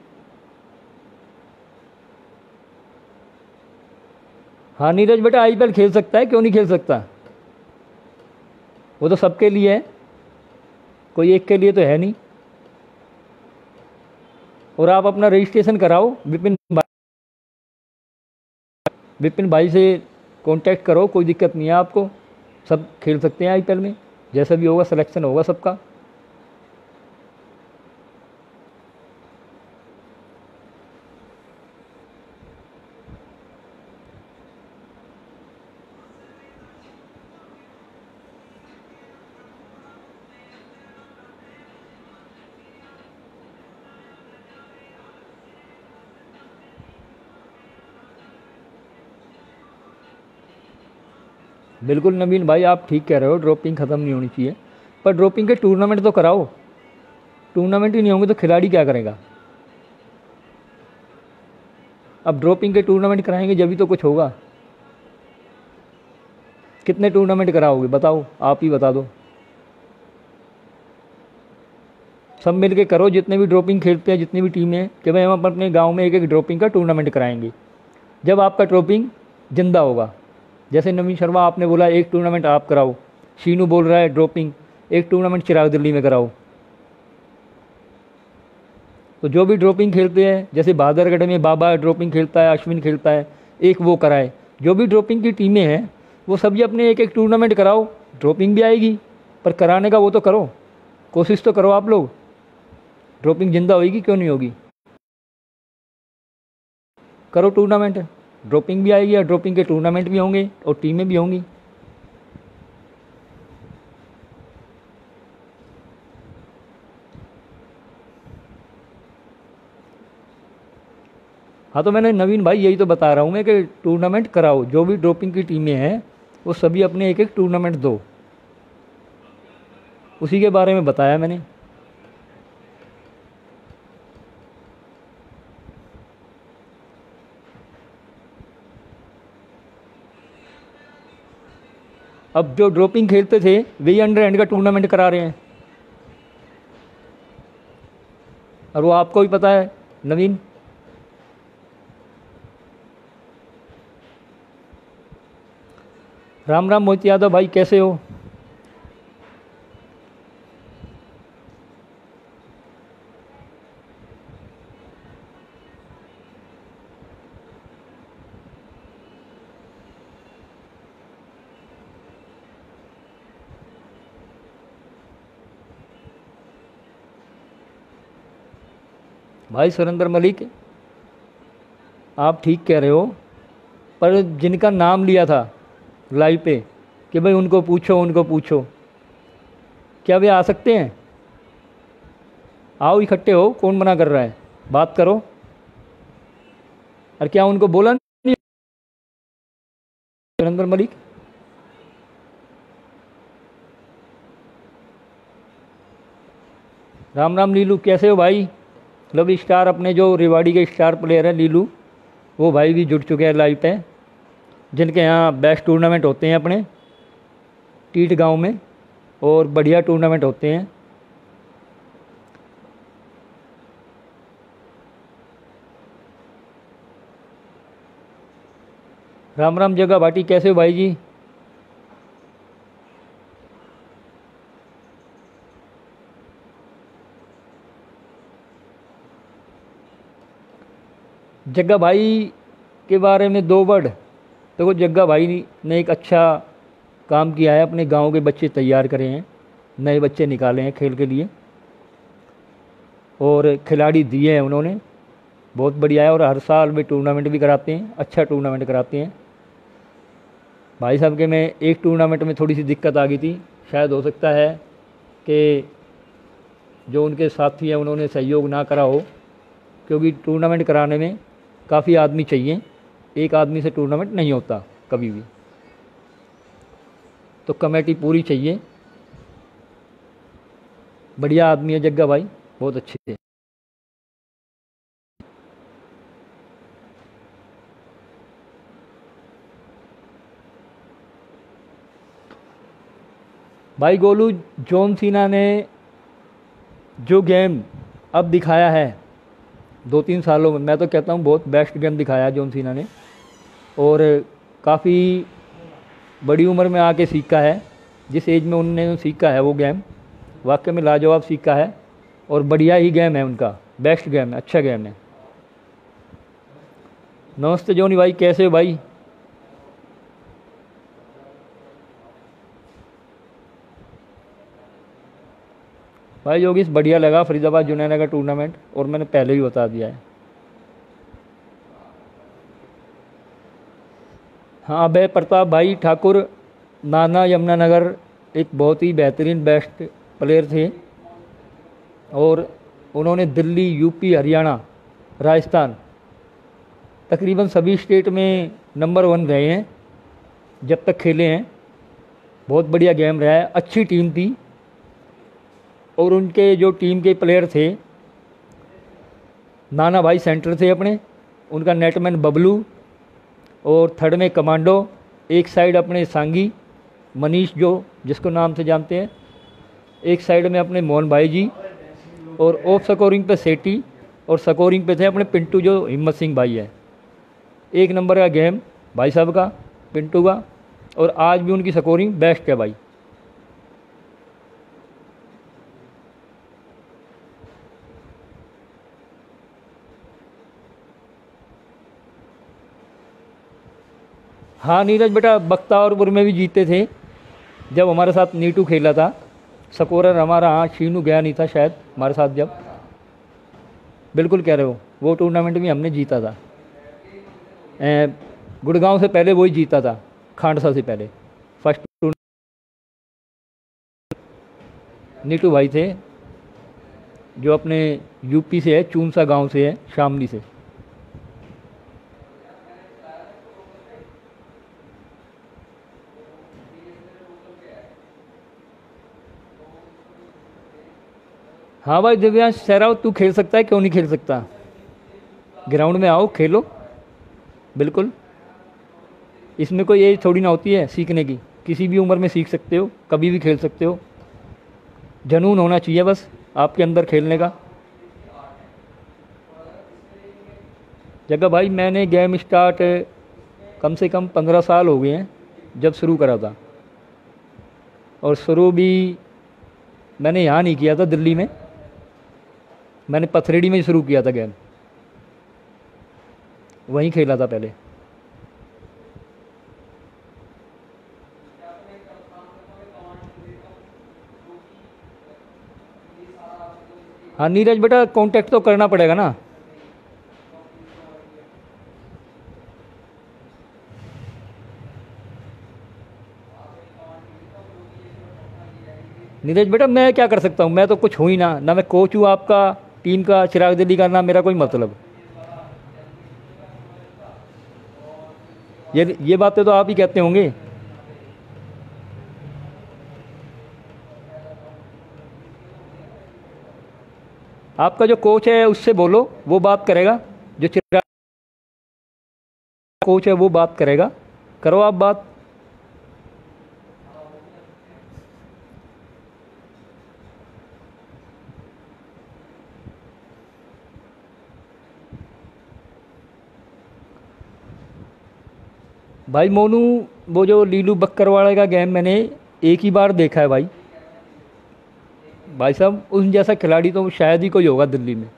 हाँ नीरज बेटा, आईपीएल खेल सकता है, क्यों नहीं खेल सकता? वो तो सबके लिए है, कोई एक के लिए तो है नहीं। और आप अपना रजिस्ट्रेशन कराओ, विपिन भाई विपिन भाई से कांटेक्ट करो, कोई दिक्कत नहीं है आपको, सब खेल सकते हैं आईपीएल में, जैसा भी होगा सिलेक्शन होगा सबका। बिल्कुल नवीन भाई, आप ठीक कह रहे हो, ड्रॉपिंग ख़त्म नहीं होनी चाहिए, पर ड्रॉपिंग के टूर्नामेंट तो कराओ। टूर्नामेंट ही नहीं होंगे तो खिलाड़ी क्या करेगा? अब ड्रॉपिंग के टूर्नामेंट कराएंगे जब भी तो कुछ होगा। कितने टूर्नामेंट कराओगे बताओ, आप ही बता दो। सब मिल के करो, जितने भी ड्रॉपिंग खेलते हैं, जितनी भी टीमें हैं, कि भाई हम अपने गांव में एक एक ड्रॉपिंग का टूर्नामेंट कराएंगे। जब आपका ड्रॉपिंग जिंदा होगा, जैसे नवीन शर्मा आपने बोला एक टूर्नामेंट आप कराओ, शीनू बोल रहा है ड्रॉपिंग एक टूर्नामेंट चिराग दिल्ली में कराओ। तो जो भी ड्रॉपिंग खेलते हैं, जैसे बहादुरगढ़ में बाबा ड्रॉपिंग खेलता है, अश्विन खेलता है, एक वो कराए। जो भी ड्रॉपिंग की टीमें हैं वो सभी अपने एक एक टूर्नामेंट कराओ, ड्रॉपिंग भी आएगी, पर कराने का वो तो करो, कोशिश तो करो आप लोग। ड्रॉपिंग जिंदा होगी, क्यों नहीं होगी? करो टूर्नामेंट, ड्रॉपिंग भी आएगी और ड्रॉपिंग के टूर्नामेंट भी होंगे और टीमें भी होंगी। हाँ तो मैंने नवीन भाई यही तो बता रहा हूँ मैं कि टूर्नामेंट कराओ, जो भी ड्रॉपिंग की टीमें हैं वो सभी अपने एक एक टूर्नामेंट दो, उसी के बारे में बताया मैंने। अब जो ड्रॉपिंग खेलते थे वही अंडर एंड का टूर्नामेंट करा रहे हैं, और वो आपको भी पता है नवीन। राम राम मोहित यादव भाई, कैसे हो? भाई सुरेंद्र मलिक, आप ठीक कह रहे हो, पर जिनका नाम लिया था लाइव पे कि भाई उनको पूछो उनको पूछो। क्या वे आ सकते हैं? आओ इकट्ठे हो, कौन मना कर रहा है? बात करो। और क्या उनको बोला नहीं सुरेंद्र मलिक? राम राम लीलू, कैसे हो भाई? मतलब स्टार अपने जो रेवाड़ी के स्टार प्लेयर हैं लीलू, वो भाई भी जुड़ चुके हैं लाइव पे, जिनके यहाँ बेस्ट टूर्नामेंट होते हैं अपने टीट गांव में, और बढ़िया टूर्नामेंट होते हैं। राम राम जगह भाटी, कैसे हो भाई जी? जग्गा भाई के बारे में दो वर्ड। देखो, जग्गा भाई ने एक अच्छा काम किया है, अपने गांव के बच्चे तैयार करे हैं, नए बच्चे निकाले हैं खेल के लिए, और खिलाड़ी दिए हैं उन्होंने, बहुत बढ़िया है। और हर साल वे टूर्नामेंट भी कराते हैं, अच्छा टूर्नामेंट कराते हैं। भाई साहब के में एक टूर्नामेंट में थोड़ी सी दिक्कत आ गई थी, शायद हो सकता है कि जो उनके साथी हैं उन्होंने सहयोग ना करा हो, क्योंकि टूर्नामेंट कराने में काफ़ी आदमी चाहिए, एक आदमी से टूर्नामेंट नहीं होता कभी भी, तो कमेटी पूरी चाहिए। बढ़िया आदमी है जग्गा भाई, बहुत अच्छे हैं। भाई गोलू, जॉन सीना ने जो गेम अब दिखाया है दो तीन सालों में, मैं तो कहता हूँ बहुत बेस्ट गेम दिखाया है जॉन सीना ने, और काफ़ी बड़ी उम्र में आके सीखा है, जिस एज में उन्होंने सीखा है वो गेम वाकई में लाजवाब सीखा है, और बढ़िया ही गेम है उनका, बेस्ट गेम है, अच्छा गेम है। नमस्ते जोनी भाई, कैसे हो भाई? भाई योगेश, बढ़िया लगा फरीदाबाद जुनैना का टूर्नामेंट, और मैंने पहले ही बता दिया है। हाँ, अभय प्रताप भाई ठाकुर, नाना यमुनानगर, एक बहुत ही बेहतरीन बेस्ट प्लेयर थे, और उन्होंने दिल्ली, यूपी, हरियाणा, राजस्थान, तकरीबन सभी स्टेट में नंबर वन रहे हैं जब तक खेले हैं। बहुत बढ़िया गेम रहा है, अच्छी टीम थी, और उनके जो टीम के प्लेयर थे, नाना भाई सेंटर थे अपने, उनका नेटमैन बबलू, और थर्ड में कमांडो, एक साइड अपने सांगी मनीष जो जिसको नाम से जानते हैं, एक साइड में अपने मोहन भाई जी, और ऑफ स्कोरिंग पे सेठी, और स्कोरिंग पे थे अपने पिंटू जो हिम्मत सिंह भाई है। एक नंबर का गेम भाई साहब का, पिंटू का, और आज भी उनकी स्कोरिंग बेस्ट है भाई। हाँ नीरज बेटा, बख्तावरपुर में भी जीते थे जब हमारे साथ नीटू खेला था, स्कोरर हमारा, हाँ शीनू गया नहीं था शायद हमारे साथ जब। बिल्कुल कह रहे हो, वो टूर्नामेंट भी हमने जीता था, गुड़गांव से पहले वही जीता था, खांडसा से पहले फर्स्ट टूर्नामेंट नीटू भाई थे, जो अपने यूपी से है, चूनसा गांव से है, शामली से। हाँ भाई दिव्यांश सहराव, तू खेल सकता है, क्यों नहीं खेल सकता? ग्राउंड में आओ, खेलो, बिल्कुल। इसमें कोई एज थोड़ी ना होती है सीखने की, किसी भी उम्र में सीख सकते हो, कभी भी खेल सकते हो, जुनून होना चाहिए बस आपके अंदर खेलने का। जगह भाई, मैंने गेम स्टार्ट कम से कम पंद्रह साल हो गए हैं जब शुरू करा था, और शुरू भी मैंने यहाँ नहीं किया था दिल्ली में, मैंने पथरेड़ी में शुरू किया था गेम, वहीं खेला था पहले। हाँ नीरज बेटा, कांटेक्ट तो करना पड़ेगा ना। नीरज बेटा मैं क्या कर सकता हूँ, मैं तो कुछ हूँ ही ना, ना मैं कोच हूँ आपका टीम का चिराग दिल्ली का, ना मेरा कोई मतलब। ये ये बातें तो आप ही कहते होंगे। आपका जो कोच है उससे बोलो, वो बात करेगा। जो चिराग कोच है वो बात करेगा, करो आप बात। भाई मोनू, वो जो लीलू बक्करवाड़े का गेम मैंने एक ही बार देखा है भाई। भाई साहब उस जैसा खिलाड़ी तो शायद ही कोई होगा दिल्ली में।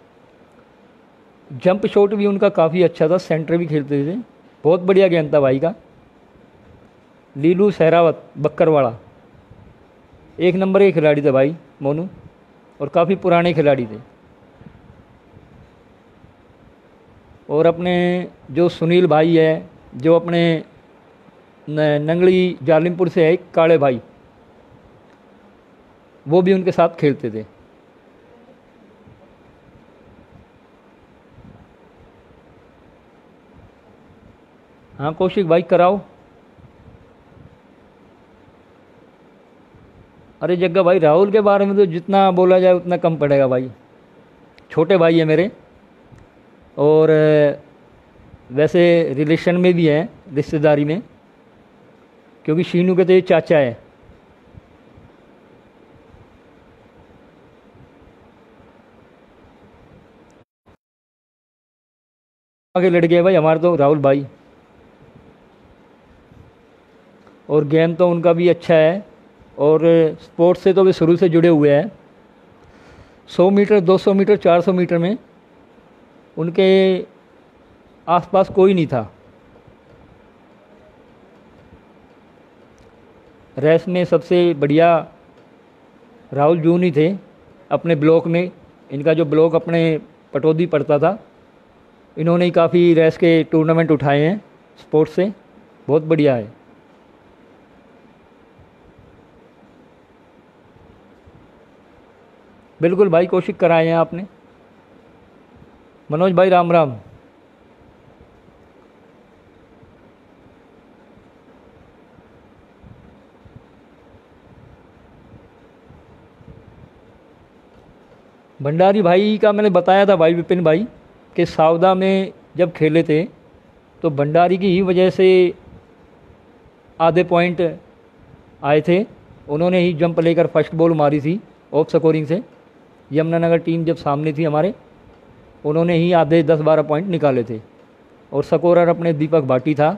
जंप शॉट भी उनका काफ़ी अच्छा था, सेंटर भी खेलते थे, बहुत बढ़िया गेम था भाई का। लीलू सहरावत बक्करवाड़ा एक नंबर के खिलाड़ी थे भाई मोनू, और काफ़ी पुराने खिलाड़ी थे। और अपने जो सुनील भाई है, जो अपने नंगली जालिमपुर से है, काले भाई, वो भी उनके साथ खेलते थे। हाँ कौशिक भाई कराओ। अरे जग्गा भाई, राहुल के बारे में तो जितना बोला जाए उतना कम पड़ेगा भाई। छोटे भाई है मेरे, और वैसे रिलेशन में भी हैं, रिश्तेदारी में, क्योंकि शीनू के तो ये चाचा है। आगे लड़ गए भाई हमारे तो राहुल भाई। और गेम तो उनका भी अच्छा है, और स्पोर्ट्स से तो वे शुरू से जुड़े हुए हैं। सौ मीटर, दो सौ मीटर, चार सौ मीटर में उनके आसपास कोई नहीं था। रेस में सबसे बढ़िया राहुल जून ही थे अपने ब्लॉक में। इनका जो ब्लॉक अपने पटौदी पड़ता था, इन्होंने ही काफ़ी रेस के टूर्नामेंट उठाए हैं स्पोर्ट्स से, बहुत बढ़िया है। बिल्कुल भाई, कोशिश कराए हैं आपने। मनोज भाई राम राम। भंडारी भाई का मैंने बताया था भाई, विपिन भाई के सावदा में जब खेले थे तो भंडारी की ही वजह से आधे पॉइंट आए थे। उन्होंने ही जंप लेकर फर्स्ट बॉल मारी थी ऑफ स्कोरिंग से। यमुनानगर टीम जब सामने थी हमारे, उन्होंने ही आधे दस बारह पॉइंट निकाले थे, और स्कोरर अपने दीपक भाटी था।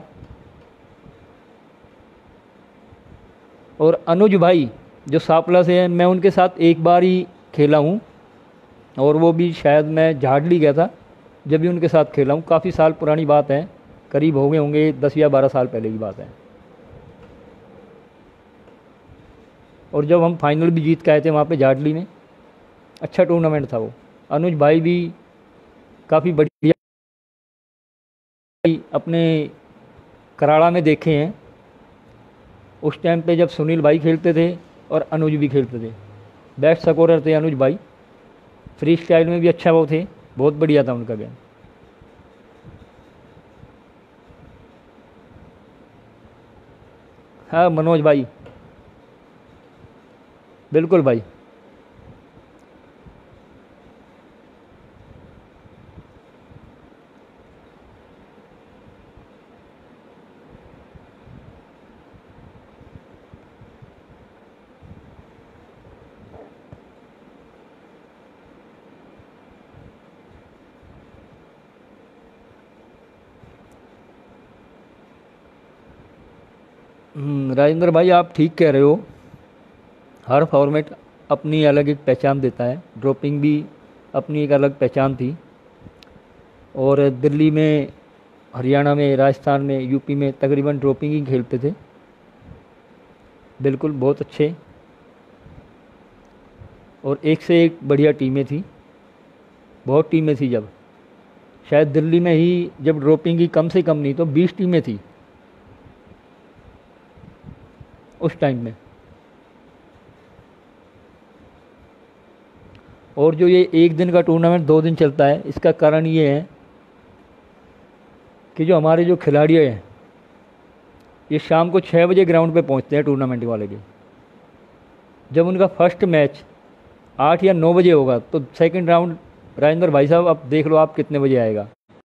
और अनुज भाई जो सापला से हैं, मैं उनके साथ एक बार ही खेला हूँ, और वो भी शायद मैं झाड़ली गया था जब भी उनके साथ खेला हूँ। काफ़ी साल पुरानी बात है, करीब हो गए होंगे दस या बारह साल पहले की बात है। और जब हम फाइनल भी जीत के आए थे वहाँ पे झाड़ली में, अच्छा टूर्नामेंट था वो। अनुज भाई भी काफ़ी बढ़िया, अपने कराड़ा में देखे हैं उस टाइम पे जब सुनील भाई खेलते थे और अनुज भी खेलते थे। बेस्ट स्कोरर थे अनुज भाई, फ्री स्टाइल में भी अच्छा वो थे, बहुत बढ़िया था उनका गेम। हाँ मनोज भाई, बिल्कुल भाई। हम्म, राजेंद्र भाई आप ठीक कह रहे हो। हर फॉर्मेट अपनी अलग एक पहचान देता है। ड्रॉपिंग भी अपनी एक अलग पहचान थी, और दिल्ली में, हरियाणा में, राजस्थान में, यूपी में तकरीबन ड्रॉपिंग ही खेलते थे। बिल्कुल बहुत अच्छे, और एक से एक बढ़िया टीमें थी, बहुत टीमें थी। जब शायद दिल्ली में ही जब ड्रॉपिंग की कम से कम नहीं तो बीस टीमें थी उस टाइम में। और जो ये एक दिन का टूर्नामेंट दो दिन चलता है, इसका कारण ये है कि जो हमारे जो खिलाड़ी हैं ये शाम को छः बजे ग्राउंड पे पहुंचते हैं टूर्नामेंट वाले के। जब उनका फर्स्ट मैच आठ या नौ बजे होगा तो सेकंड राउंड राजेंद्र भाई साहब अब देख लो आप कितने बजे आएगा,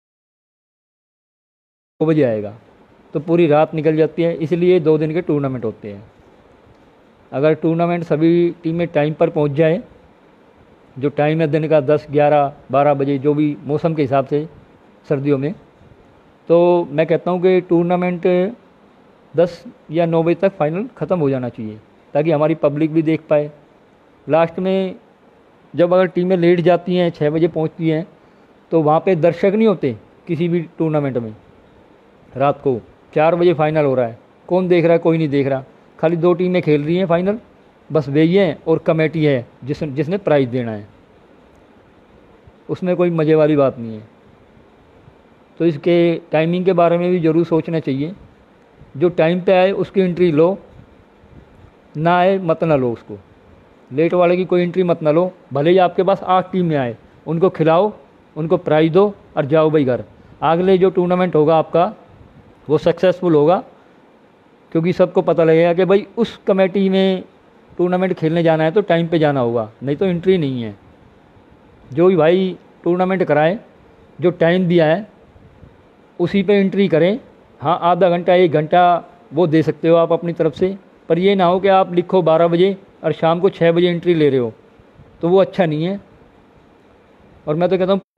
दो बजे आएगा, तो पूरी रात निकल जाती है। इसलिए दो दिन के टूर्नामेंट होते हैं। अगर टूर्नामेंट सभी टीमें टाइम पर पहुंच जाए, जो टाइम है दिन का दस ग्यारह बारह बजे, जो भी मौसम के हिसाब से सर्दियों में, तो मैं कहता हूं कि टूर्नामेंट दस या नौ बजे तक फाइनल ख़त्म हो जाना चाहिए, ताकि हमारी पब्लिक भी देख पाए। लास्ट में जब अगर टीमें लेट जाती हैं, छः बजे पहुंचती हैं, तो वहाँ पे दर्शक नहीं होते किसी भी टूर्नामेंट में। रात को चार बजे फाइनल हो रहा है, कौन देख रहा है? कोई नहीं देख रहा। खाली दो टीमें खेल रही हैं फाइनल, बस वही हैं और कमेटी है जिस जिसने प्राइज़ देना है। उसमें कोई मज़े वाली बात नहीं है। तो इसके टाइमिंग के बारे में भी ज़रूर सोचना चाहिए। जो टाइम पे आए उसकी एंट्री लो, ना आए मत ना लो उसको। लेट वाले की कोई एंट्री मत ना लो। भले ही आपके पास आठ टीम में आए, उनको खिलाओ, उनको प्राइज़ दो और जाओ भाई घर। अगले जो टूर्नामेंट होगा आपका वो सक्सेसफुल होगा, क्योंकि सबको पता लगेगा कि भाई उस कमेटी में टूर्नामेंट खेलने जाना है तो टाइम पे जाना होगा, नहीं तो एंट्री नहीं है। जो भी भाई टूर्नामेंट कराए, जो टाइम दिया है उसी पे एंट्री करें। हाँ, आधा घंटा एक घंटा वो दे सकते हो आप अपनी तरफ से, पर ये ना हो कि आप लिखो बारह बजे और शाम को छः बजे एंट्री ले रहे हो, तो वो अच्छा नहीं है। और मैं तो कहता हूँ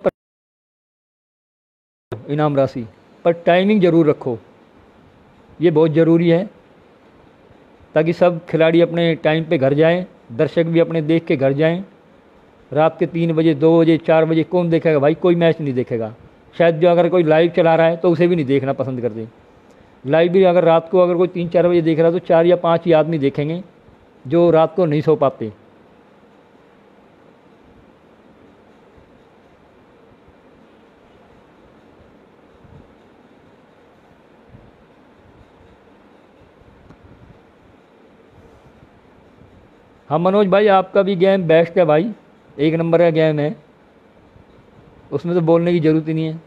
इनाम राशि पर टाइमिंग ज़रूर रखो, ये बहुत ज़रूरी है, ताकि सब खिलाड़ी अपने टाइम पे घर जाएं, दर्शक भी अपने देख के घर जाएं। रात के तीन बजे दो बजे चार बजे कौन देखेगा भाई? कोई मैच नहीं देखेगा। शायद जो अगर कोई लाइव चला रहा है तो उसे भी नहीं देखना पसंद करते। लाइव भी अगर रात को अगर कोई तीन चार बजे देख रहा है तो चार या पाँच ही आदमी देखेंगे जो रात को नहीं सो पाते। हाँ मनोज भाई, आपका भी गेम बेस्ट है भाई, एक नंबर का गेम है, उसमें तो बोलने की ज़रूरत ही नहीं है।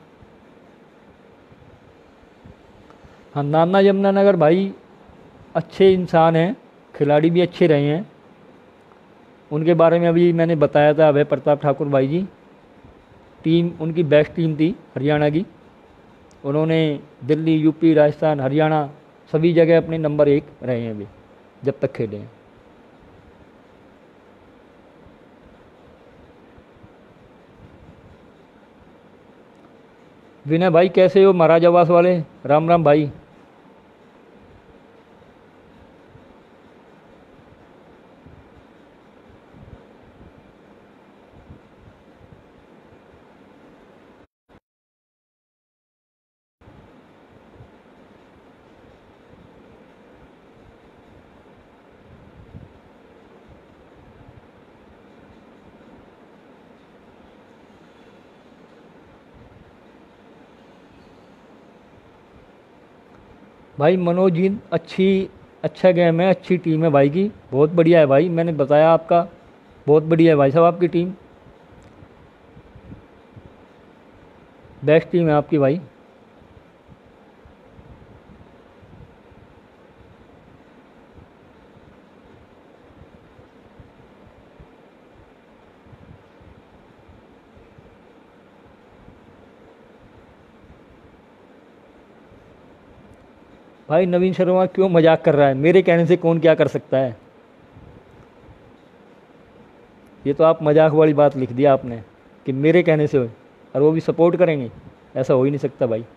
हाँ, नाना यमुनानगर भाई अच्छे इंसान हैं, खिलाड़ी भी अच्छे रहे हैं। उनके बारे में अभी मैंने बताया था, अभय प्रताप ठाकुर भाई जी। टीम उनकी बेस्ट टीम थी हरियाणा की। उन्होंने दिल्ली, यूपी, राजस्थान, हरियाणा सभी जगह अपने नंबर एक रहे हैं अभी जब तक खेले हैं। विनय भाई कैसे हो? महाराज आवास वाले, राम राम भाई। भाई मनोज जी, अच्छी अच्छा गेम है, अच्छी टीम है भाई की, बहुत बढ़िया है भाई। मैंने बताया आपका, बहुत बढ़िया है भाई साहब आपकी टीम, बेस्ट टीम है आपकी भाई। भाई नवीन शर्मा क्यों मजाक कर रहा है? मेरे कहने से कौन क्या कर सकता है? ये तो आप मजाक वाली बात लिख दिया आपने कि मेरे कहने से हो, और वो भी सपोर्ट करेंगे, ऐसा हो ही नहीं सकता भाई।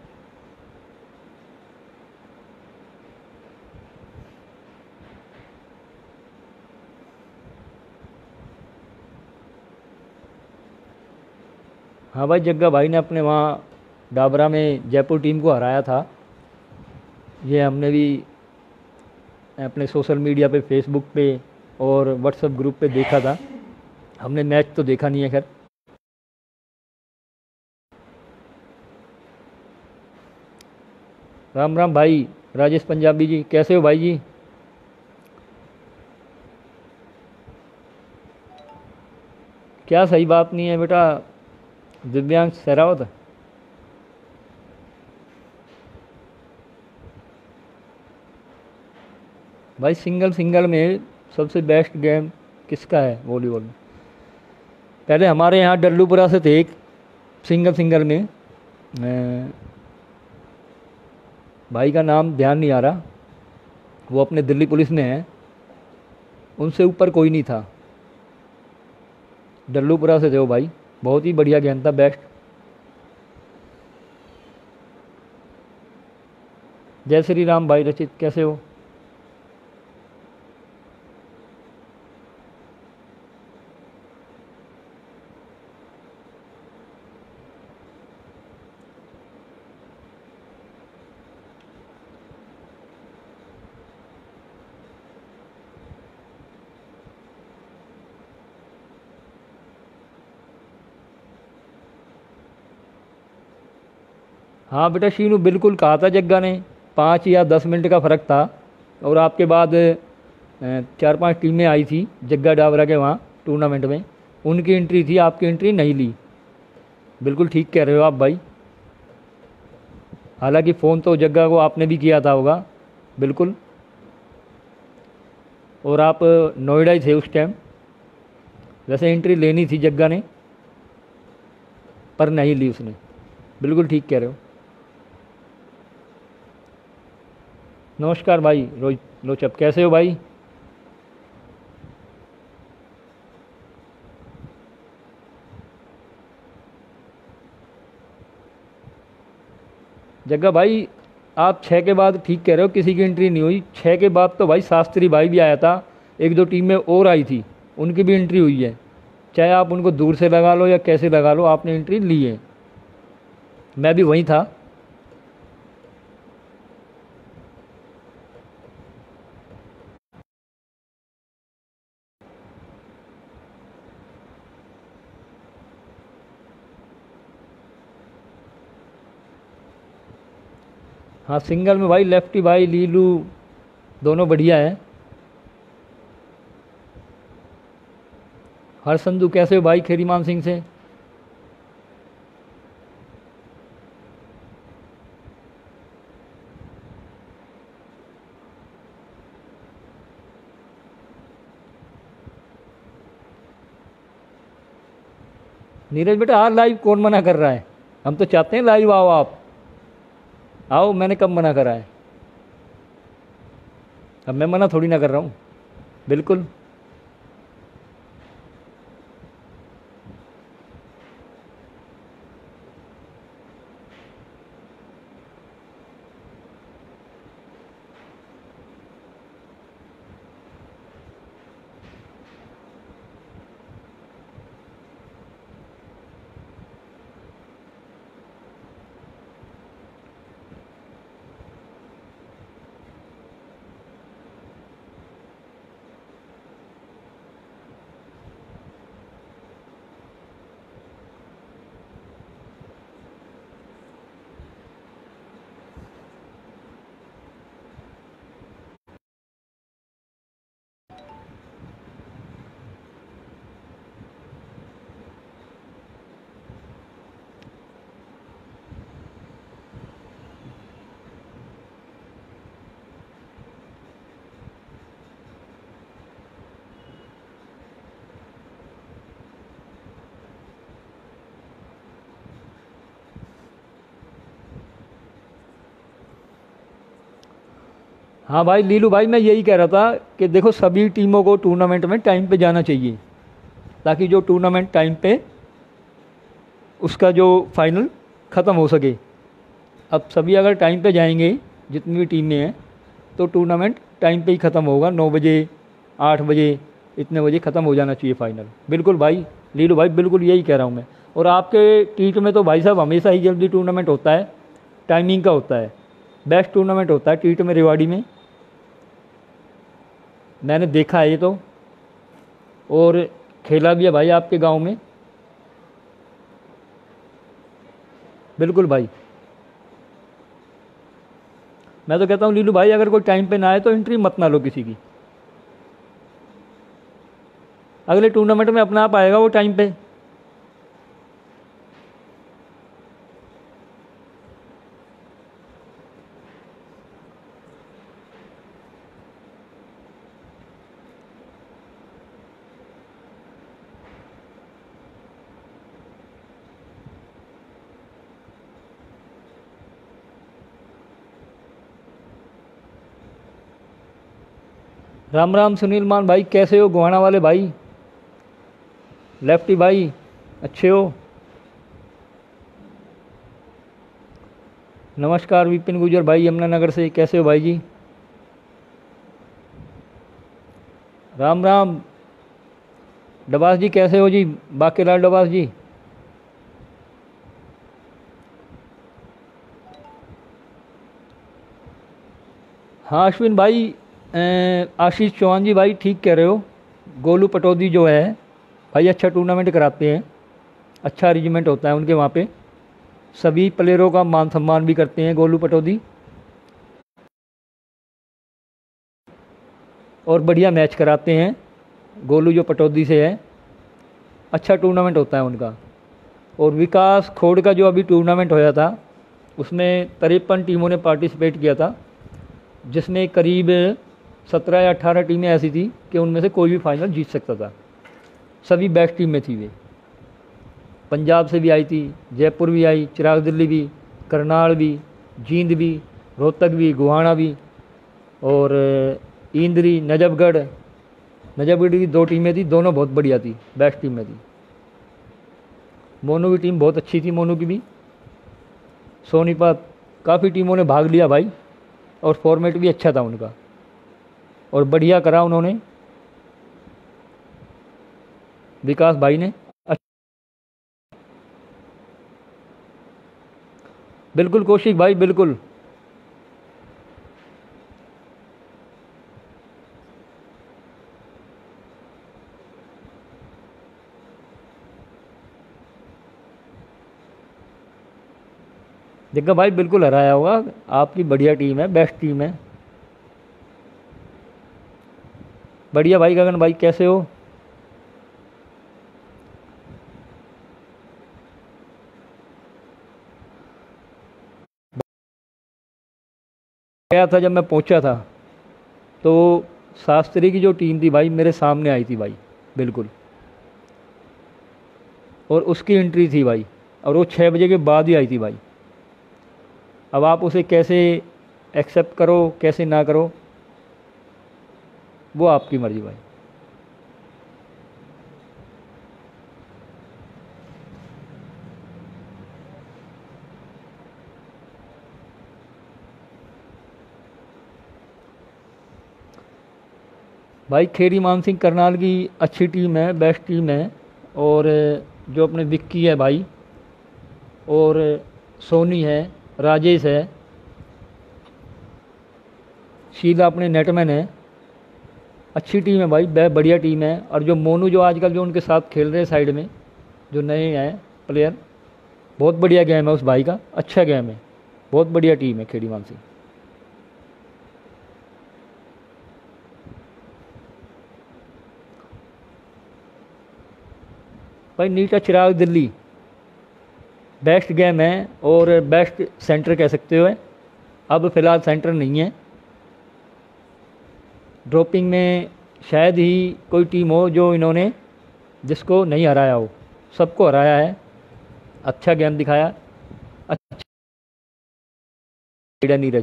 हाँ भाई, जग्गा भाई ने अपने वहाँ डाबरा में जयपुर टीम को हराया था। ये हमने भी अपने सोशल मीडिया पे, फेसबुक पे और व्हाट्सएप ग्रुप पे देखा था। हमने मैच तो देखा नहीं है खैर। राम राम भाई राजेश पंजाबी जी, कैसे हो भाई जी? क्या सही बात नहीं है बेटा दिव्यांश सहरावत? भाई सिंगल सिंगल में सबसे बेस्ट गेम किसका है वॉलीबॉल में? पहले हमारे यहाँ डल्लूपुरा से थे एक सिंगल सिंगल में, अ, भाई का नाम ध्यान नहीं आ रहा, वो अपने दिल्ली पुलिस में है, उनसे ऊपर कोई नहीं था। डल्लूपुरा से थे वो भाई, बहुत ही बढ़िया गेम था, बेस्ट। जय श्री राम भाई रचित, कैसे हो? हाँ बेटा शीनू, बिल्कुल कहा था जग्गा ने, पाँच या दस मिनट का फ़र्क था। और आपके बाद अ, चार पांच टीमें आई थी जग्गा डाबरा के वहाँ टूर्नामेंट में, उनकी एंट्री थी, आपकी एंट्री नहीं ली। बिल्कुल ठीक कह रहे हो आप भाई। हालांकि फ़ोन तो जग्गा को आपने भी किया था होगा, बिल्कुल। और आप नोएडा ही थे उस टाइम, वैसे एंट्री लेनी थी जग्गा ने, पर नहीं ली उसने। बिल्कुल ठीक कह रहे हो। नमस्कार भाई रोहित लोचप, कैसे हो भाई? जग्गा भाई आप छः के बाद ठीक कह रहे हो, किसी की एंट्री नहीं हुई। छः के बाद तो भाई शास्त्री भाई भी आया था, एक दो टीमें और आई थी, उनकी भी एंट्री हुई है। चाहे आप उनको दूर से लगा लो या कैसे लगा लो, आपने एंट्री ली है। मैं भी वहीं था। हाँ सिंगल में भाई लेफ्टी भाई लीलू दोनों बढ़िया है। हर संधू कैसे हो भाई खेरी मान सिंह से? नीरज बेटा आज लाइव कौन मना कर रहा है? हम तो चाहते हैं लाइव आओ, आप आओ, मैंने कब मना करा है? अब मैं मना थोड़ी ना कर रहा हूँ, बिल्कुल। हाँ भाई लीलू भाई, मैं यही कह रहा था कि देखो सभी टीमों को टूर्नामेंट में टाइम पे जाना चाहिए, ताकि जो टूर्नामेंट टाइम पे उसका जो फाइनल ख़त्म हो सके। अब सभी अगर टाइम पे जाएंगे, जितनी भी टीमें हैं, तो टूर्नामेंट टाइम पे ही ख़त्म होगा। नौ बजे आठ बजे इतने बजे ख़त्म हो जाना चाहिए फाइनल। बिल्कुल भाई लीलू भाई, बिल्कुल यही कह रहा हूँ मैं। और आपके टीट में तो भाई साहब हमेशा ही जल्दी टूर्नामेंट होता है, टाइमिंग का होता है, बेस्ट टूर्नामेंट होता है टीट में रेवाड़ी में, मैंने देखा है ये तो, और खेला भी है भाई आपके गांव में। बिल्कुल भाई, मैं तो कहता हूँ लीलू भाई अगर कोई टाइम पे ना आए तो एंट्री मत ना लो किसी की। अगले टूर्नामेंट में अपना आप आएगा वो टाइम पे। राम राम सुनील मान भाई, कैसे हो गोहाना वाले भाई, लेफ्टी भाई, अच्छे हो? नमस्कार विपिन गुजर भाई यमुनानगर से, कैसे हो भाई जी? राम राम डबास जी, कैसे हो जी? बाकेलाल डबास जी। हाँ अश्विन भाई, आशीष चौहान जी भाई ठीक कह रहे हो। गोलू पटौदी जो है भाई अच्छा टूर्नामेंट कराते हैं, अच्छा अरेंजमेंट होता है उनके वहाँ पे, सभी प्लेयरों का मान सम्मान भी करते हैं गोलू पटौदी, और बढ़िया मैच कराते हैं गोलू जो पटौदी से है, अच्छा टूर्नामेंट होता है उनका। और विकास खोड़ का जो अभी टूर्नामेंट होया था उसमें तिरपन टीमों ने पार्टिसिपेट किया था, जिसमें करीब सत्रह या अठारह टीमें ऐसी थी कि उनमें से कोई भी फाइनल जीत सकता था, सभी बेस्ट टीम में थी वे। पंजाब से भी आई थी, जयपुर भी आई, चिराग दिल्ली भी, करनाल भी, जींद भी, रोहतक भी, गोहाना भी, और इंद्री, नजफगढ़ नजफगढ़ की दो टीमें थी, दोनों बहुत बढ़िया थी, बेस्ट टीम में थी। मोनू की टीम बहुत अच्छी थी, मोनू की भी, सोनीपत, काफ़ी टीमों ने भाग लिया भाई, और फॉर्मेट भी अच्छा था उनका, और बढ़िया करा उन्होंने विकास भाई ने। बिल्कुल कौशिक भाई, बिल्कुल। देखा भाई, बिल्कुल हराया होगा, आपकी बढ़िया टीम है, बेस्ट टीम है। बढ़िया भाई गगन भाई, कैसे हो? गया था, जब मैं पहुंचा था तो शास्त्री की जो टीम थी भाई मेरे सामने आई थी भाई, बिल्कुल, और उसकी एंट्री थी भाई, और वो छः बजे के बाद ही आई थी भाई। अब आप उसे कैसे एक्सेप्ट करो कैसे ना करो वो आपकी मर्जी भाई। भाई खेरी मान सिंह करनाल की अच्छी टीम है, बेस्ट टीम है, और जो अपने विक्की है भाई, और सोनी है, राजेश है, शीला अपने नेटमैन है, अच्छी टीम है भाई, बढ़िया टीम है। और जो मोनू जो आजकल जो उनके साथ खेल रहे हैं साइड में, जो नए हैं प्लेयर, बहुत बढ़िया गेम है उस भाई का, अच्छा गेम है, बहुत बढ़िया टीम है खेड़ी मान सिंह। भाई नीटा चिराग दिल्ली बेस्ट गेम है, और बेस्ट सेंटर कह सकते हो। अब फ़िलहाल सेंटर नहीं है, ड्रॉपिंग में शायद ही कोई टीम हो जो इन्होंने जिसको नहीं हराया हो, सबको हराया है, अच्छा गेम दिखाया, अच्छा नीरज।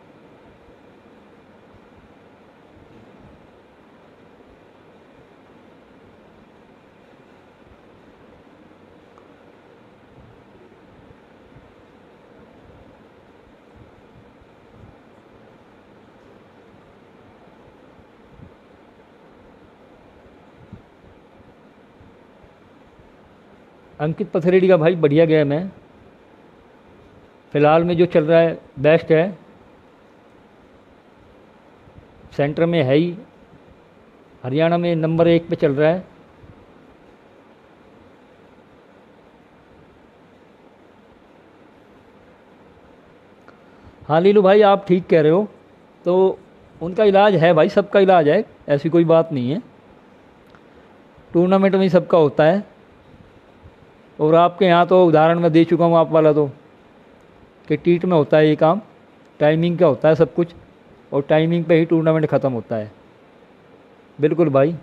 अंकित पथरेडी का भाई बढ़िया गेम है, फ़िलहाल में जो चल रहा है बेस्ट है, सेंटर में है ही, हरियाणा में नंबर एक पे चल रहा है। हाँ लीलू भाई आप ठीक कह रहे हो, तो उनका इलाज है भाई, सबका इलाज है, ऐसी कोई बात नहीं है। टूर्नामेंट में ही सबका होता है। और आपके यहाँ तो उदाहरण मैं दे चुका हूँ आप वाला तो, कि टीट में होता है ये काम, टाइमिंग का होता है सब कुछ, और टाइमिंग पे ही टूर्नामेंट ख़त्म होता है। बिल्कुल भाई।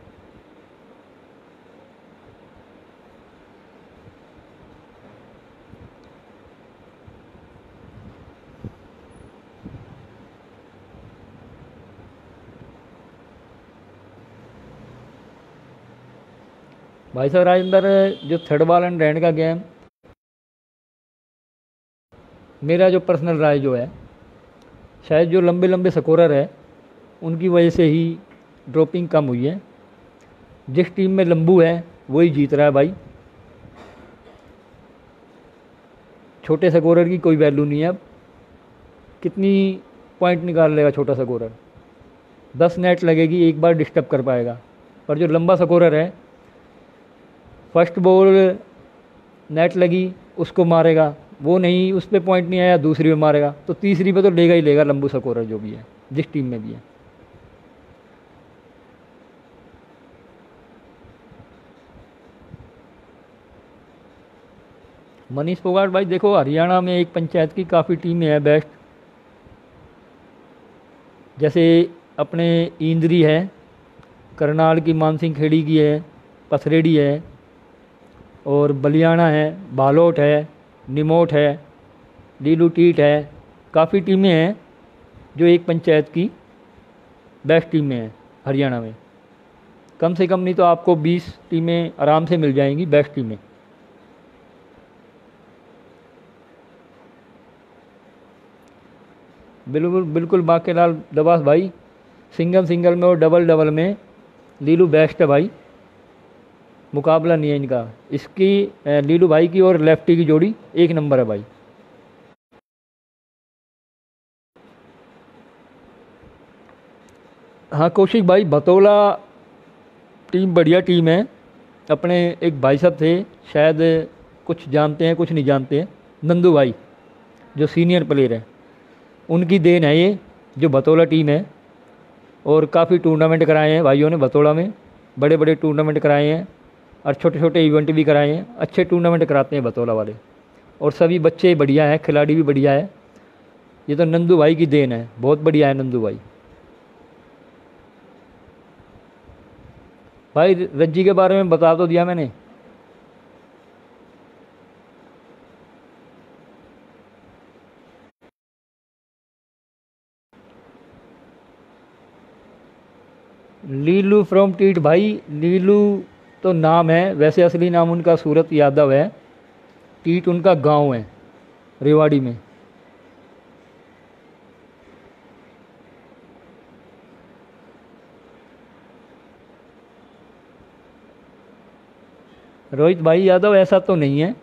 भाई साहब राजेंद्र, जो थर्ड बॉल एंड रैंड का गेम, मेरा जो पर्सनल राय जो है, शायद जो लंबे लंबे स्कोरर है उनकी वजह से ही ड्रॉपिंग कम हुई है। जिस टीम में लंबू है वही जीत रहा है भाई। छोटे स्कोरर की कोई वैल्यू नहीं है अब। कितनी पॉइंट निकाल लेगा छोटा स्कोरर? दस नेट लगेगी, एक बार डिस्टर्ब कर पाएगा। पर जो लंबा स्कोरर है, फर्स्ट बॉल नेट लगी उसको मारेगा, वो नहीं, उस पर पॉइंट नहीं आया, दूसरी पे मारेगा, तो तीसरी पे तो लेगा ही लेगा लंबू स्कोरर जो भी है, जिस टीम में भी है। मनीष फोगाट भाई देखो, हरियाणा में एक पंचायत की काफ़ी टीमें हैं बेस्ट, जैसे अपने इंद्री है, करनाल की मानसिंह खेड़ी की है, पथरेडी है, और बलियाना है, बालोट है, निमोट है, लीलू टीट है। काफ़ी टीमें हैं जो एक पंचायत की बेस्ट टीमें हैं हरियाणा में। कम से कम नहीं तो आपको बीस टीमें आराम से मिल जाएंगी बेस्ट टीमें। बिल्कुल बिल्कुल बाकेलाल दबास भाई, सिंगल सिंगल में और डबल डबल में लीलू बेस्ट है भाई, मुकाबला नहीं है इनका। इसकी लीलू भाई की और लेफ्टी की जोड़ी एक नंबर है भाई। हाँ कौशिक भाई, बतौला टीम बढ़िया टीम है। अपने एक भाई साहब थे, शायद कुछ जानते हैं कुछ नहीं जानते हैं, नंदू भाई जो सीनियर प्लेयर है, उनकी देन है ये जो बतौला टीम है। और काफ़ी टूर्नामेंट कराए हैं भाइयों ने बतौला में, बड़े बड़े टूर्नामेंट कराए हैं और छोटे छोटे इवेंट भी कराए हैं। अच्छे टूर्नामेंट कराते हैं बतौला वाले, और सभी बच्चे बढ़िया हैं, खिलाड़ी भी बढ़िया है। ये तो नंदू भाई की देन है, बहुत बढ़िया है नंदू भाई। भाई रज्जी के बारे में बता तो दिया मैंने। लीलू फ्रॉम टीट भाई, लीलू तो नाम है, वैसे असली नाम उनका सूरत यादव है। टीट उनका गांव है रेवाड़ी में। रोहित भाई यादव ऐसा तो नहीं है,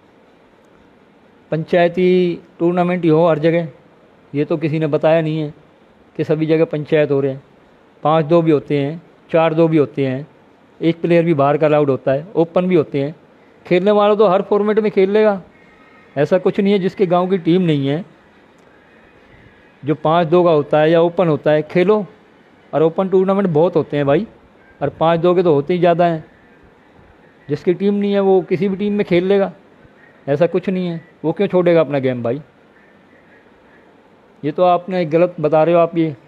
पंचायती टूर्नामेंट ही हो हर जगह, ये तो किसी ने बताया नहीं है कि सभी जगह पंचायत हो रहे हैं। पाँच दो भी होते हैं, चार दो भी होते हैं, एक प्लेयर भी बाहर का अलाउड होता है, ओपन भी होते हैं। खेलने वाला तो हर फॉर्मेट में खेल लेगा, ऐसा कुछ नहीं है जिसके गांव की टीम नहीं है। जो पाँच दो का होता है या ओपन होता है खेलो, और ओपन टूर्नामेंट बहुत होते हैं भाई, और पाँच दो के तो होते ही ज़्यादा हैं। जिसकी टीम नहीं है वो किसी भी टीम में खेल लेगा, ऐसा कुछ नहीं है। वो क्यों छोड़ेगा अपना गेम भाई? ये तो आपने गलत बता रहे हो आप ये।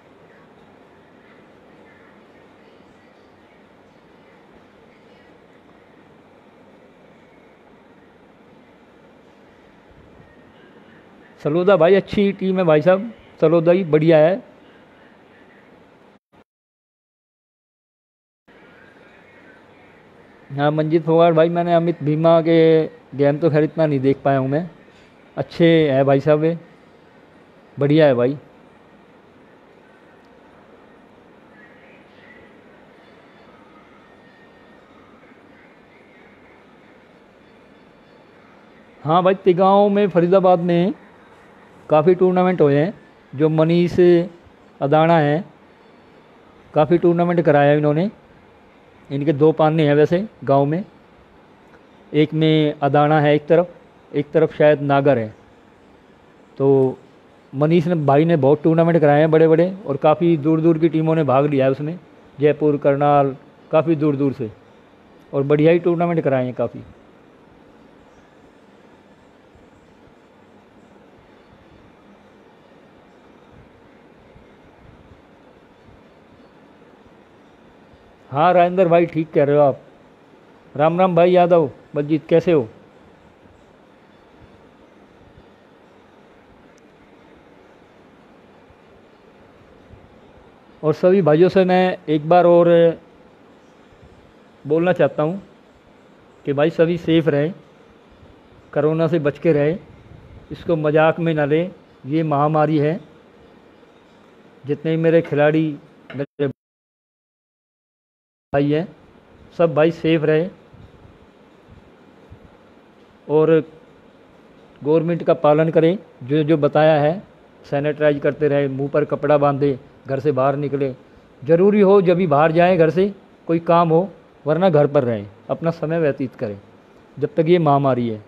सलोदा भाई अच्छी टीम है भाई साहब, सलोदा ही बढ़िया है। हाँ मंजीत फोगाट भाई, मैंने अमित भीमा के गेम तो खैर इतना नहीं देख पाया हूँ मैं। अच्छे है भाई साहब, वे बढ़िया है भाई। हाँ भाई, तिगांव में फरीदाबाद में काफ़ी टूर्नामेंट हुए हैं। जो मनीष अदाना है, काफ़ी टूर्नामेंट कराया है इन्होंने। इनके दो पाने हैं वैसे गांव में, एक में अदाना है एक तरफ, एक तरफ शायद नागर है। तो मनीष ने भाई ने बहुत टूर्नामेंट कराए हैं बड़े बड़े, और काफ़ी दूर दूर की टीमों ने भाग लिया है उसमें, जयपुर करनाल काफ़ी दूर दूर से। और बढ़िया ही टूर्नामेंट कराए हैं काफ़ी। हाँ राजेंद्र भाई ठीक कह रहे हो आप। राम राम भाई यादव, बलजीत कैसे हो? और सभी भाइयों से मैं एक बार और बोलना चाहता हूँ कि भाई सभी सेफ रहें, कोरोना से बच के रहें, इसको मजाक में ना लें। ये महामारी है। जितने मेरे खिलाड़ी, मेरे भाई हैं, सब भाई सेफ रहे और गवर्नमेंट का पालन करें। जो जो बताया है, सैनिटाइज करते रहे, मुंह पर कपड़ा बांधे, घर से बाहर निकले, ज़रूरी हो जब भी बाहर जाएं घर से, कोई काम हो, वरना घर पर रहें, अपना समय व्यतीत करें जब तक ये महामारी है।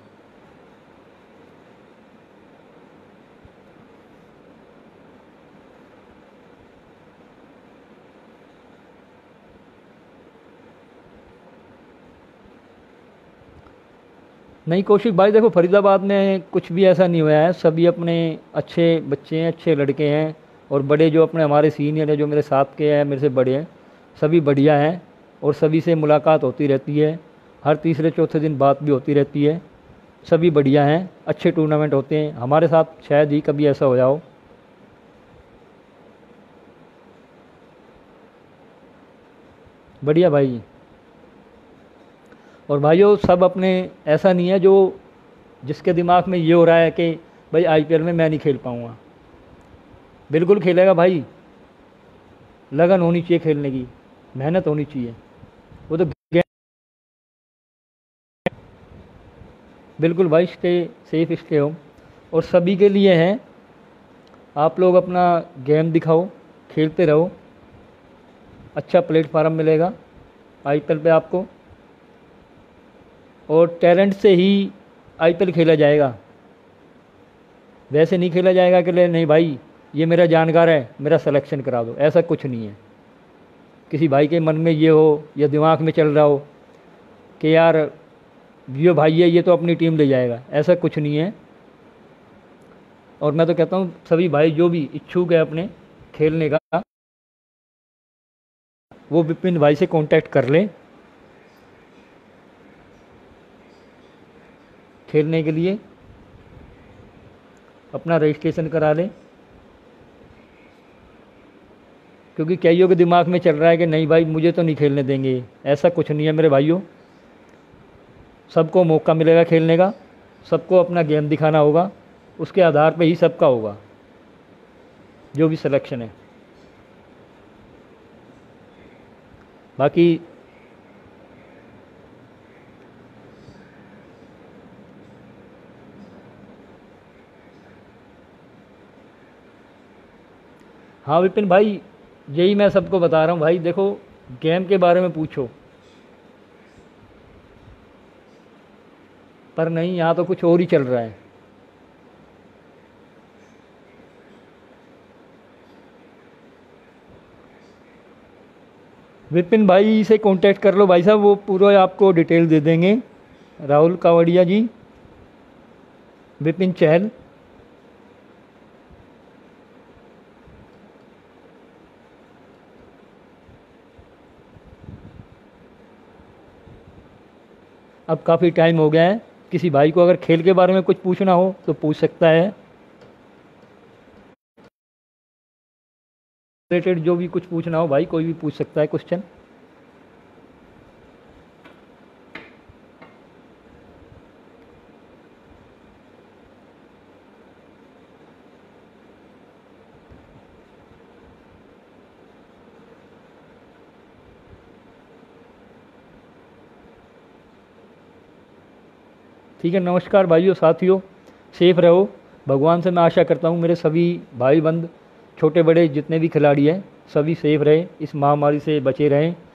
नहीं कौशिक भाई, देखो फरीदाबाद में कुछ भी ऐसा नहीं हुआ है। सभी अपने अच्छे बच्चे हैं, अच्छे लड़के हैं, और बड़े जो अपने हमारे सीनियर हैं, जो मेरे साथ के हैं, मेरे से बड़े हैं, सभी बढ़िया हैं और सभी से मुलाकात होती रहती है। हर तीसरे चौथे दिन बात भी होती रहती है। सभी बढ़िया हैं, अच्छे टूर्नामेंट होते हैं। हमारे साथ शायद ही कभी ऐसा हो जाओ। बढ़िया भाई। और भाइयों सब अपने, ऐसा नहीं है जो जिसके दिमाग में ये हो रहा है कि भाई आईपीएल में मैं नहीं खेल पाऊँगा, बिल्कुल खेलेगा भाई। लगन होनी चाहिए खेलने की, मेहनत होनी चाहिए, वो तो गे- बिल्कुल भाई। Stay safe, stay home. और सभी के लिए हैं, आप लोग अपना गेम दिखाओ, खेलते रहो, अच्छा प्लेटफार्म मिलेगा आईपीएल पे आपको, और टैलेंट से ही आईपीएल खेला जाएगा। वैसे नहीं खेला जाएगा कि ले नहीं भाई ये मेरा जानकार है, मेरा सिलेक्शन करा दो, ऐसा कुछ नहीं है। किसी भाई के मन में ये हो या दिमाग में चल रहा हो कि यार ये भाई है, ये तो अपनी टीम ले जाएगा, ऐसा कुछ नहीं है। और मैं तो कहता हूँ सभी भाई जो भी इच्छुक है अपने खेलने का, वो विपिन भाई से कांटेक्ट कर लें खेलने के लिए, अपना रजिस्ट्रेशन करा लें। क्योंकि कईयों के दिमाग में चल रहा है कि नहीं भाई मुझे तो नहीं खेलने देंगे, ऐसा कुछ नहीं है मेरे भाइयों। सबको मौका मिलेगा खेलने का, सबको अपना गेम दिखाना होगा, उसके आधार पे ही सबका होगा जो भी सिलेक्शन है। बाकी हाँ विपिन भाई, यही मैं सबको बता रहा हूँ भाई। देखो गेम के बारे में पूछो, पर नहीं, यहाँ तो कुछ और ही चल रहा है। विपिन भाई से कांटेक्ट कर लो भाई साहब, वो पूरा आपको डिटेल दे देंगे। राहुल कावड़िया जी, विपिन चहल। अब काफ़ी टाइम हो गया है, किसी भाई को अगर खेल के बारे में कुछ पूछना हो तो पूछ सकता है। रिलेटेड जो भी कुछ पूछना हो भाई, कोई भी पूछ सकता है क्वेश्चन। ठीक है, नमस्कार भाइयों साथियों, सेफ रहो। भगवान से मैं आशा करता हूँ मेरे सभी भाई बंद, छोटे बड़े जितने भी खिलाड़ी हैं, सभी सेफ रहे, इस महामारी से बचे रहें।